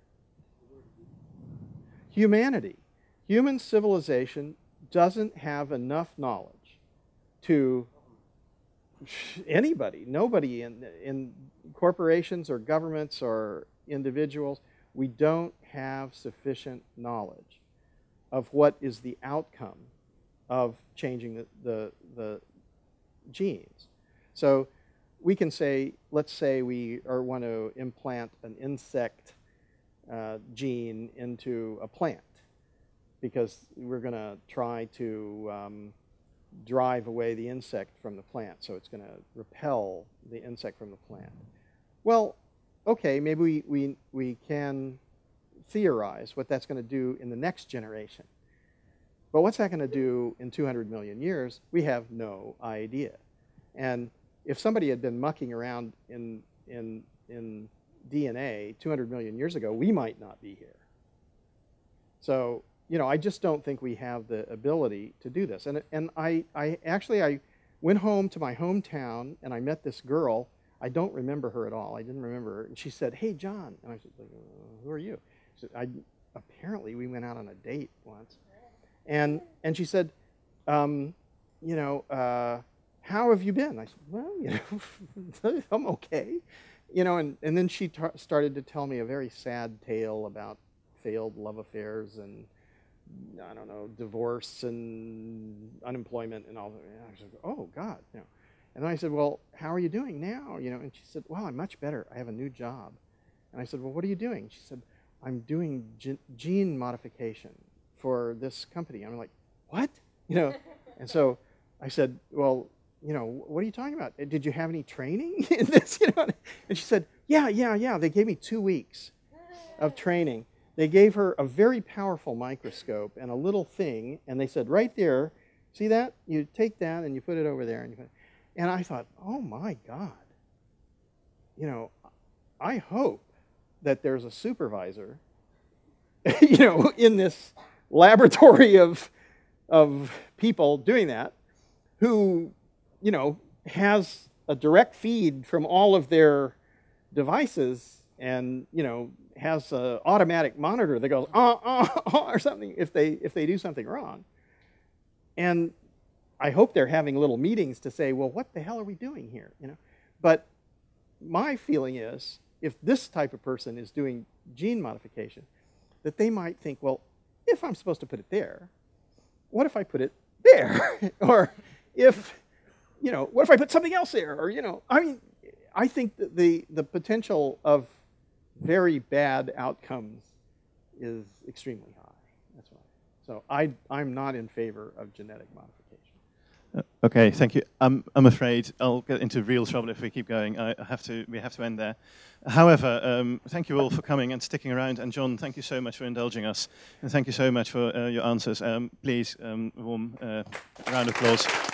Humanity, human civilization doesn't have enough knowledge to anybody, nobody in corporations or governments or individuals, we don't have sufficient knowledge of what is the outcome of changing the genes. So we can say, let's say we want to implant an insect gene into a plant because we're going to try to drive away the insect from the plant, so it's going to repel the insect from the plant. Well, okay, maybe we can theorize what that's going to do in the next generation. But what's that going to do in 200 million years? We have no idea. And if somebody had been mucking around in DNA 200 million years ago, we might not be here. So, you know, I just don't think we have the ability to do this. And I actually went home to my hometown and I met this girl. I don't remember her at all. I didn't remember her. And she said, "Hey, John." And I said, "Who are you?" She said, apparently we went out on a date once. And she said, "You know, how have you been?" I said, "Well, you know, I'm okay." You know, and then she started to tell me a very sad tale about failed love affairs and, I don't know, divorce and unemployment and all that. And I said, "Oh, God." You know. And then I said, "Well, how are you doing now?" You know, and she said, "Well, I'm much better. I have a new job." And I said, "Well, what are you doing?" She said, "I'm doing gene modification for this company." I'm like, "What?" You know, and so I said, "Well, you know, what are you talking about? Did you have any training in this?" You know, and she said, yeah. They gave me 2 weeks of training. They gave her a very powerful microscope and a little thing, and they said, "Right there, see that? You take that and you put it over there." And I thought, oh my God, you know, I hope that there's a supervisor, you know, in this laboratory of people doing that, who, you know, has a direct feed from all of their devices, and, you know, has an automatic monitor that goes or something if they do something wrong. And I hope they're having little meetings to say, well, what the hell are we doing here? You know, but my feeling is, if this type of person is doing gene modification, that they might think, well, if I'm supposed to put it there, what if I put it there? Or if, you know, what if I put something else there? Or, you know, I mean, I think that the potential of very bad outcomes is extremely high. That's why. So I'm not in favor of genetic modification. Okay, thank you. I'm afraid I'll get into real trouble if we keep going. We have to end there. However, thank you all for coming and sticking around. And John, thank you so much for indulging us. And thank you so much for your answers. Please, warm round of applause.